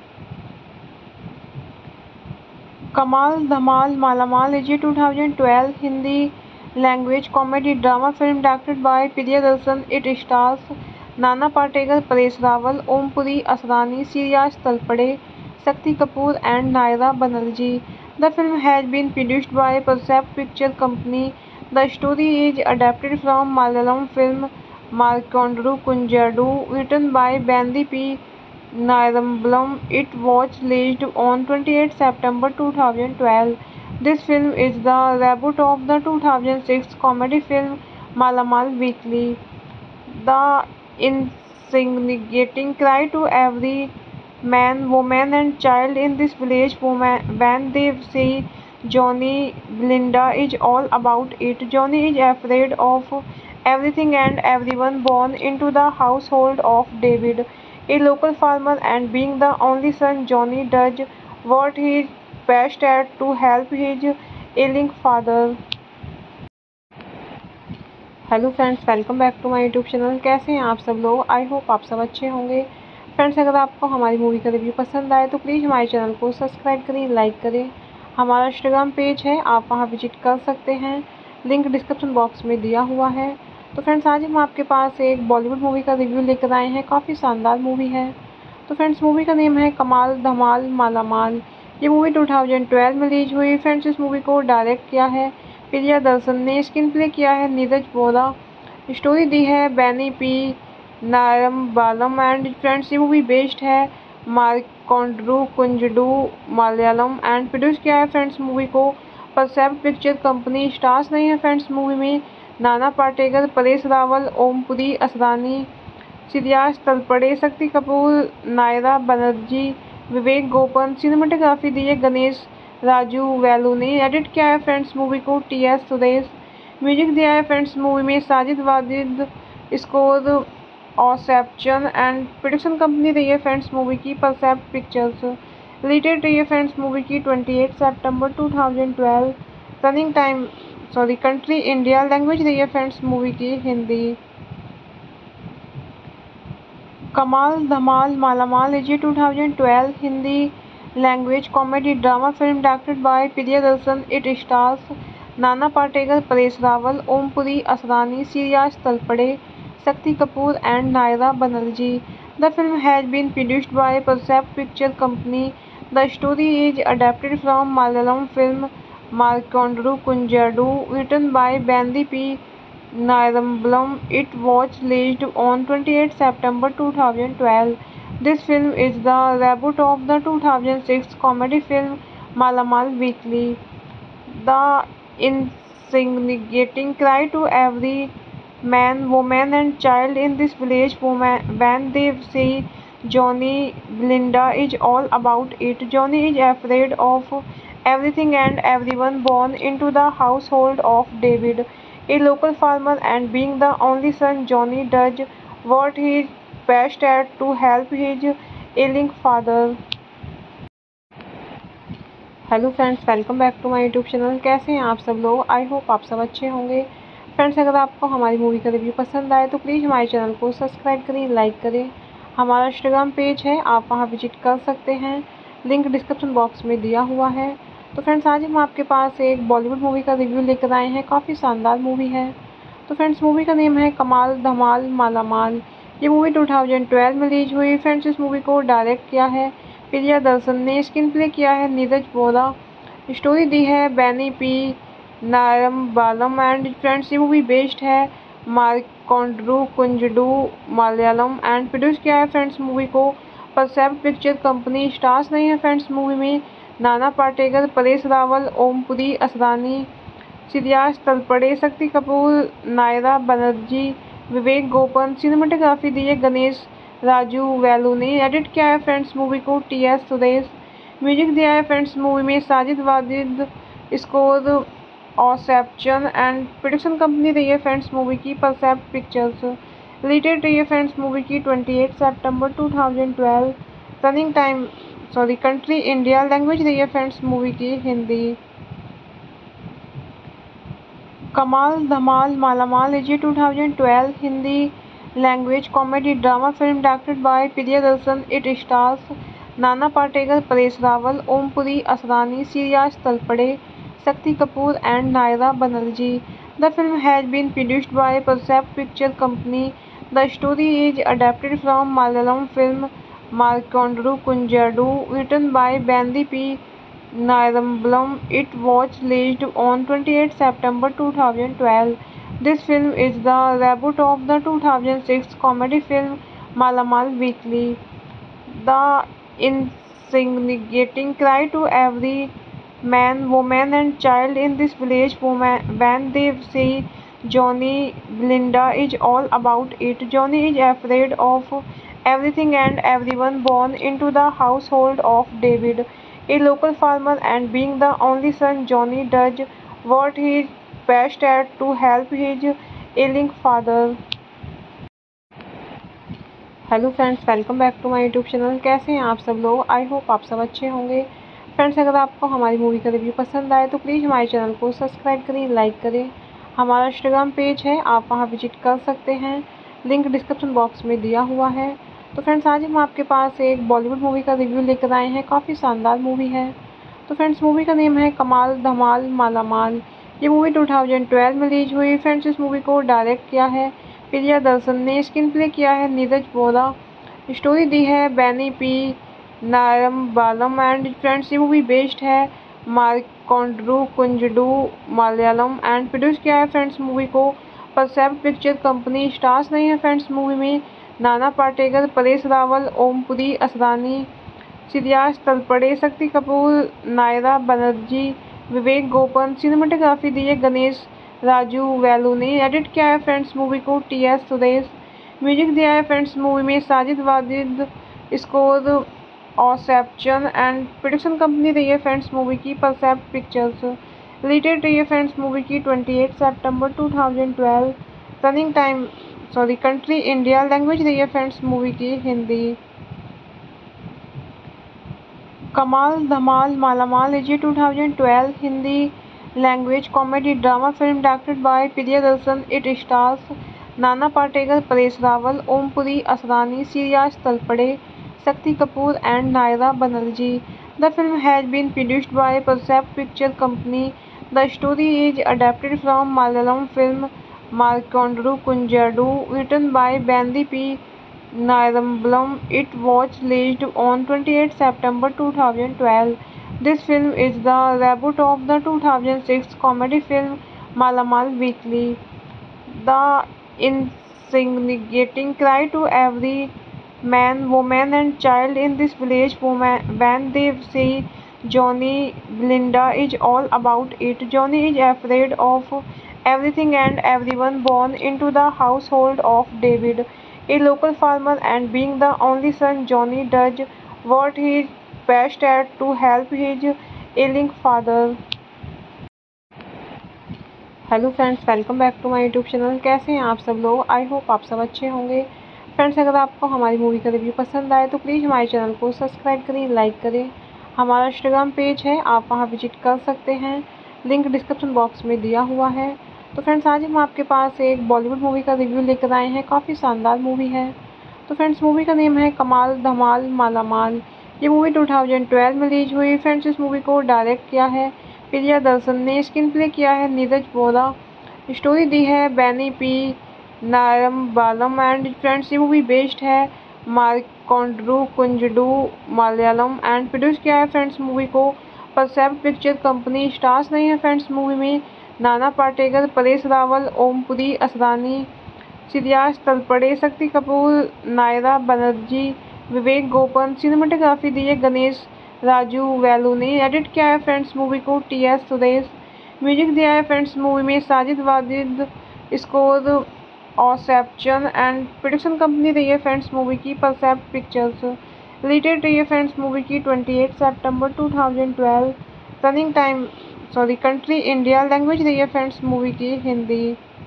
Kamaal Dhamaal Malamaal is two thousand twelve Hindi language comedy drama film directed by Priyadarshan. It stars Nana Patekar, Paresh Rawal, Om Puri Asrani, Shreyas Talpade, Shakti Kapoor and Naira Banerjee. The film has been produced by Percept Picture Company. The story is adapted from Malayalam film Markondu Kunjadu, written by Bandy P. Nayrambalam. It was released on twenty-eighth September two thousand twelve. This film is the reboot of the two thousand six comedy film Malamal Weekly. The instigating cry to every man, woman and child in this village woman, when they see Johnny, Belinda is all about it. Johnny is afraid of everything and everyone born into the household of David, a local farmer, and being the only son, Johnny does what he is best at to help his ailing father. Hello friends, welcome back to my YouTube channel. कैसे हैं आप सब लोग? I hope आप सब अच्छे होंगे। Friends, अगर आपको हमारी मूवी का रिव्यू पसंद आए तो प्लीज़ हमारे चैनल को सब्सक्राइब करें, लाइक करें। हमारा इंस्टाग्राम पेज है, आप वहां विजिट कर सकते हैं, लिंक डिस्क्रिप्शन बॉक्स में दिया हुआ है। तो फ्रेंड्स, आज हम आपके पास एक बॉलीवुड मूवी का रिव्यू लेकर आए हैं। काफ़ी शानदार मूवी है। तो फ्रेंड्स, मूवी का नेम है कमाल धमाल मालामाल। ये मूवी टू थाउजेंड ट्वेल्व में रिलीज हुई। फ्रेंड्स, इस मूवी को डायरेक्ट किया है प्रियदर्शन ने। स्क्रीन प्ले किया है नीरज बोरा। स्टोरी दी है Benny P Nayarambalam and friends, ये मूवी बेस्ड है मार्कोंडू कुंजडू मलयालम एंड प्रोड्यूस किया है फ्रेंड्स मूवी को परसेप्ट पिक्चर कंपनी। स्टार्स नहीं है फ्रेंड्स मूवी में नाना पाटेकर, परेश रावल, ओमपुरी असरानी, सिरियाज तलपड़े, शक्ति कपूर, नायरा बनर्जी, विवेक गोपन। सिनेमेटोग्राफी दी है गणेश राजू वेलू ने। एडिट किया है फ्रेंड्स मूवी को टी एस सुरेश। म्यूजिक दिया है फ्रेंड्स मूवी में Sajid Wajid. Score ऑसेप्शन and production company रही है फ्रेंड्स मूवी की परसेप्ट पिक्चर्स। रिलेटेड रही है फ्रेंड्स मूवी की अट्ठाईस सितंबर दो हज़ार बारह। Running time sorry country India. Language रही है फ्रेंड्स मूवी की Hindi. Kamaal Dhamaal Malamaal is two thousand twelve Hindi language comedy drama film directed by Priyadarshan. It stars Nana Patekar, Paresh Rawal, Om Puri Asrani, Shreyas Talpade, Shakti Kapoor and Naira Banerjee. The film has been produced by Percept Picture Company. The story is adapted from Malayalam film Markondu Kunjadu, written by Bandy P. Nayrambalam. It was released on twenty-eighth September two thousand twelve. This film is the reboot of the two thousand six comedy film Malamal Weekly. The instigating cry to every man, woman and child in this village woman, when they see Johnny, Belinda is all about it. Johnny is afraid of everything and everyone born into the household of David, a local farmer, and being the only son, Johnny does what he is best at to help his ailing father. Hello friends, welcome back to my YouTube channel. कैसे हैं आप सब लोग? I hope आप सब अच्छे होंगे। Friends, अगर आपको हमारी मूवी का रिव्यू पसंद आए तो प्लीज़ हमारे चैनल को सब्सक्राइब करें, लाइक करें। हमारा इंस्टाग्राम पेज है, आप वहां विजिट कर सकते हैं, लिंक डिस्क्रिप्शन बॉक्स में दिया हुआ है। तो फ्रेंड्स, आज हम आपके पास एक बॉलीवुड मूवी का रिव्यू लेकर आए हैं। काफ़ी शानदार मूवी है। तो फ्रेंड्स, मूवी का नेम है कमाल धमाल मालामाल। ये मूवी टू थाउजेंड ट्वेल्व में रिलीज हुई। फ्रेंड्स, इस मूवी को डायरेक्ट किया है प्रियदर्शन ने। स्क्रीन प्ले किया है नीरज बोरा। स्टोरी दी है Benny P Nayarambalam and friends, ये मूवी बेस्ड है मार्कोंडू कुंजडू मलयालम एंड प्रोड्यूस किया है फ्रेंड्स मूवी को परसेप्ट पिक्चर कंपनी। स्टार्स नहीं है फ्रेंड्स मूवी में नाना पाटेकर, परेश रावल, ओमपुरी असरानी, सिरियाज तलपड़े, शक्ति कपूर, नायरा बनर्जी, विवेक गोपन। सिनेमेटोग्राफी दी है गणेश राजू वैलू ने। एडिट किया है फ्रेंड्स मूवी को टी एस सुदेश। म्यूजिक दिया है फ्रेंड्स मूवी में Sajid Wajid. Score ऑसेप्शन and production company रही है फ्रेंड्स मूवी की परसेप्ट पिक्चर्स। रिलेटेड रही है फ्रेंड्स मूवी की अट्ठाईस सितंबर दो हज़ार बारह। Running time sorry country India. Language रही है फ्रेंड्स मूवी की Hindi. Kamaal Dhamaal Malamaal is two thousand twelve Hindi language comedy drama film directed by Priyadarshan. It stars Nana Patekar, Paresh Rawal, Om Puri Asrani, Shreyas Talpade, Shakti Kapoor and Naira Banerjee. The film has been produced by परसेप्ट picture company. The story is adapted from Malayalam film Marykkundoru Kunjaadu, written by Bandy P. Nirambalam. It was released on twenty-eighth September two thousand twelve. This film is the reboot of the two thousand six comedy film Malamal Weekly. The instigating cry to every man, woman and child in this village woman, when they see Johnny Belinda is all about it. Johnny is afraid of everything and everyone born into the household of David, a local farmer, and being the only son, Johnny does what he is best at to help his ailing father. Hello friends, welcome back to my YouTube channel. कैसे हैं आप सब लोग? I hope आप सब अच्छे होंगे। Friends, अगर आपको हमारी मूवी का रिव्यू पसंद आए तो प्लीज़ हमारे चैनल को सब्सक्राइब करें, लाइक करें। हमारा इंस्टाग्राम पेज है, आप वहां विजिट कर सकते हैं, लिंक डिस्क्रिप्शन बॉक्स में दिया हुआ है। तो फ्रेंड्स, आज हम आपके पास एक बॉलीवुड मूवी का रिव्यू लेकर आए हैं। काफ़ी शानदार मूवी है। तो फ्रेंड्स, मूवी का नेम है कमाल धमाल मालामाल। ये मूवी टू थाउजेंड ट्वेल्व में रिलीज हुई। फ्रेंड्स, इस मूवी को डायरेक्ट किया है प्रियदर्शन ने। स्क्रीन प्ले किया है नीरज वोरा। स्टोरी दी है Benny P Nayarambalam and friends, ये मूवी बेस्ड है मार्कोंडरू कुंजडू मलयालम एंड प्रोड्यूस किया है फ्रेंड्स मूवी को परसेप्ट पिक्चर कंपनी। स्टार्स नहीं है फ्रेंड्स मूवी में नाना पाटेकर, परेश रावल, ओमपुरी असरानी, सीरियाज तलपड़े, शक्ति कपूर, नायरा बनर्जी, विवेक गोपन। सिनेमेटोग्राफी दी है गणेश राजू वैलू ने। एडिट किया है फ्रेंड्स मूवी को टी एस. सुदेश। म्यूजिक दिया है फ्रेंड्स मूवी में Sajid Wajid. Score ऑसेप्शन and production company रही है फ्रेंड्स मूवी की अट्ठाईस सितंबर दो हज़ार बारह। Running time sorry country India. Language रही है फ्रेंड्स मूवी की Hindi. Kamaal Dhamaal Malamaal is two thousand twelve Hindi language comedy drama film directed by Priyadarshan. It stars Nana Patekar, Paresh Rawal, Om Puri Asrani, Shreyas Talpade, Shakti Kapoor, Naira Banerjee, Vivek Gopan. Cinematography दी है गणेश राजू वैलू ने। एडिट किया है फ्रेंड्स मूवी में Sajid Wajid. Score ऑसेप्शन and production company रही है फ्रेंड्स मूवी की परसेप्ट पिक्चर्स। रिलेटेड रही है फ्रेंड्स मूवी की अट्ठाईस सितंबर दो हज़ार बारह। Running time sorry country India. Language रही है फ्रेंड्स मूवी की Hindi. Kamaal Dhamaal Malamaal is two thousand twelve Hindi language comedy drama film directed by Priyadarshan. It stars Nana Patekar, Paresh Rawal, Om Puri Asrani, Shreyas Talpade, Shakti Kapoor and Naira Banerjee. The film has been produced by परसेप्ट picture company. The story is adapted from Malayalam film Marykkundoru Kunjaadu, written by Bandy P. Nirambalam. It was released on twenty-eighth September two thousand twelve. This film is the reboot of the two thousand six comedy film Malamal Weekly. The instigating cry to every man, woman and child in this village woman, when they see Johnny Belinda is all about it. Johnny is afraid of everything and everyone born into the household of David, a local farmer, and being the only son, Johnny does what he is best at to help his ailing father. Hello friends, welcome back to my YouTube channel. कैसे हैं आप सब लोग? I hope आप सब अच्छे होंगे। Friends, अगर आपको हमारी मूवी का रिव्यू पसंद आए तो प्लीज़ हमारे चैनल को सब्सक्राइब करें, लाइक करें। हमारा इंस्टाग्राम पेज है, आप वहां विजिट कर सकते हैं, लिंक डिस्क्रिप्शन बॉक्स में दिया हुआ है। तो फ्रेंड्स, आज हम आपके पास एक बॉलीवुड मूवी का रिव्यू लेकर आए हैं। काफ़ी शानदार मूवी है। तो फ्रेंड्स, मूवी का नेम है कमाल धमाल मालामाल। ये मूवी टू थाउजेंड ट्वेल्व में रिलीज हुई। फ्रेंड्स, इस मूवी को डायरेक्ट किया है प्रियदर्शन ने। स्क्रीन प्ले किया है नीरज वोरा। स्टोरी दी है Benny P Nayarambalam and friends, ये मूवी बेस्ड है मार्कोंडरू कुंजडू मलयालम एंड प्रोड्यूस किया है फ्रेंड्स मूवी को परसेप्ट पिक्चर कंपनी। स्टार्स नहीं है फ्रेंड्स मूवी में नाना पाटेकर, परेश रावल, ओमपुरी असरानी, सीरियाज तलपड़े, शक्ति कपूर, नायरा बनर्जी, विवेक गोपन। सिनेमेटोग्राफी दी है गणेश राजू वैलू ने। एडिट किया है फ्रेंड्स मूवी को टी एस. सुदेश। म्यूजिक दिया है फ्रेंड्स मूवी में Sajid Wajid. Score ऑसेप्शन and production company रही है फ्रेंड्स मूवी की परसेप्ट पिक्चर्स। रिलेटेड रही है फ्रेंड्स मूवी की अट्ठाईस सितंबर two thousand twelve. Running time sorry country India. Language रही है फ्रेंड्स मूवी की Hindi.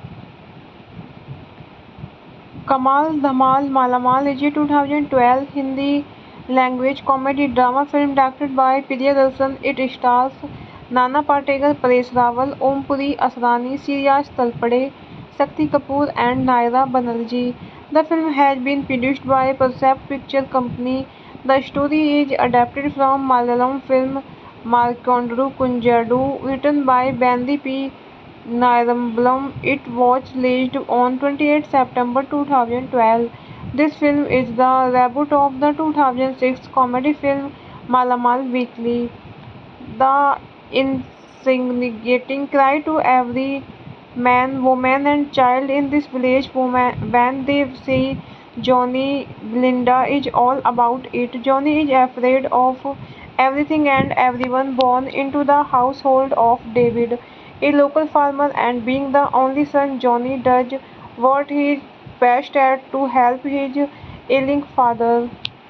Kamaal Dhamaal Malamaal is two thousand twelve Hindi language comedy drama film directed by Priyadarshan. It stars Nana Patekar, Paresh Rawal, Om Puri Asrani, सियाज Talpade, Shakti Kapoor and Naira Banerjee. The film has been produced by Percept Picture Company. The story is adapted from Malayalam film Markondu Kunjadu, written by Bandy P. Nairambalam. It was released on twenty-eighth September two thousand twelve. This film is the reboot of the two thousand six comedy film Malamal Weekly. The instigating cry to every man, woman, and child in this village woman, when they see Johnny, Belinda is all about it. Johnny is afraid of everything and everyone born into the household of David, a local farmer, and being the only son, Johnny does what he is best at to help his ailing father.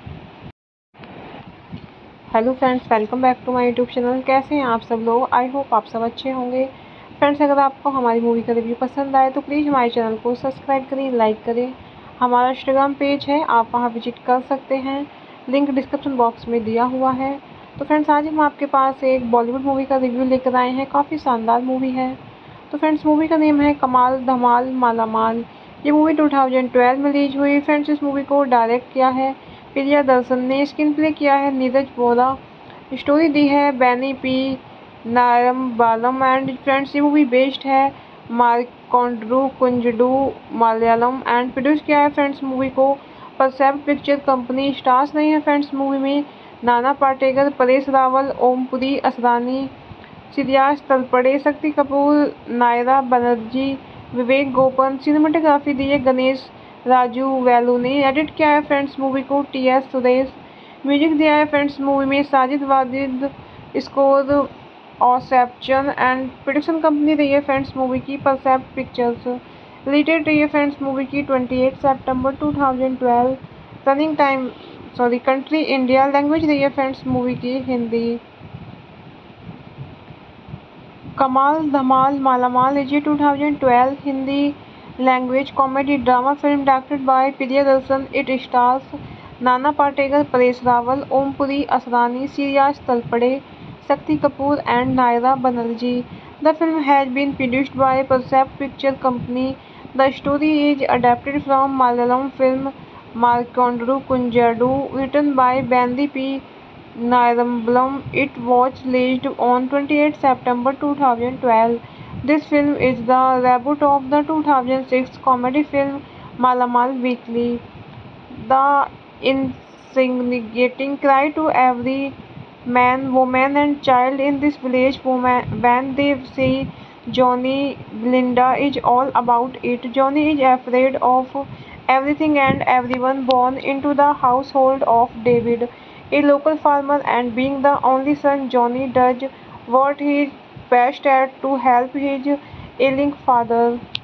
Hello friends, welcome back to my YouTube channel. कैसे हैं आप सब लोग? I hope आप सब अच्छे होंगे। Friends, अगर आपको हमारी मूवी का रिव्यू पसंद आए तो प्लीज़ हमारे चैनल को सब्सक्राइब करें, लाइक करें। हमारा इंस्टाग्राम पेज है, आप वहां विजिट कर सकते हैं, लिंक डिस्क्रिप्शन बॉक्स में दिया हुआ है। तो फ्रेंड्स, आज हम आपके पास एक बॉलीवुड मूवी का रिव्यू लेकर आए हैं। काफ़ी शानदार मूवी है। तो फ्रेंड्स, मूवी का नेम है कमाल धमाल मालामाल। ये मूवी टू थाउजेंड ट्वेल्व में रिलीज हुई। फ्रेंड्स, इस मूवी को डायरेक्ट किया है प्रियदर्शन ने। स्क्रीन प्ले किया है नीरज वोरा। स्टोरी दी है Benny P Nayarambalam and friends, ये मूवी बेस्ड है मार्कोंडू कुंजडू मलयालम एंड प्रोड्यूस किया है फ्रेंड्स मूवी को परसेप्ट पिक्चर कंपनी। स्टार्स नहीं है फ्रेंड्स मूवी में नाना पाटेकर, परेश रावल, ओमपुरी असरानी, सियाज तलपड़े, शक्ति कपूर, नायरा बनर्जी, विवेक गोपन। सिनेमाटोग्राफी दी है गणेश राजू वेलू ने। एडिट किया है फ्रेंड्स मूवी को टी एस सुरेश। म्यूजिक दिया है फ्रेंड्स मूवी में Sajid Wajid. Score ऑसेप्शन and production company रही है फ्रेंड्स मूवी की परसेप्ट पिक्चर्स। रिलेटेड रही है फ्रेंड्स मूवी की अट्ठाईस सितंबर two thousand twelve. Running time sorry country India. Language रही है फ्रेंड्स मूवी की Hindi. Kamaal Dhamaal Malamaal is two thousand twelve Hindi language comedy drama film directed by Priyadarshan. It stars Nana Patekar, Paresh Rawal, Om Puri Asrani, सियाज Talpade, Shakti Kapoor and Naira Banerjee. The film has been produced by परसेप्ट picture company. The story is adapted from Malayalam film Marykkundoru Kunjaadu, written by Bandy P. Nairambalam. It was released on twenty-eighth September two thousand twelve. This film is the reboot of the two thousand six comedy film Malamal Weekly. The instigating cry to every man, woman, and child in this village woman, when they see Johnny, Belinda is all about it. Johnny is afraid of everything and everyone born into the household of David, a local farmer, and being the only son, Johnny does what he is best at to help his ailing father.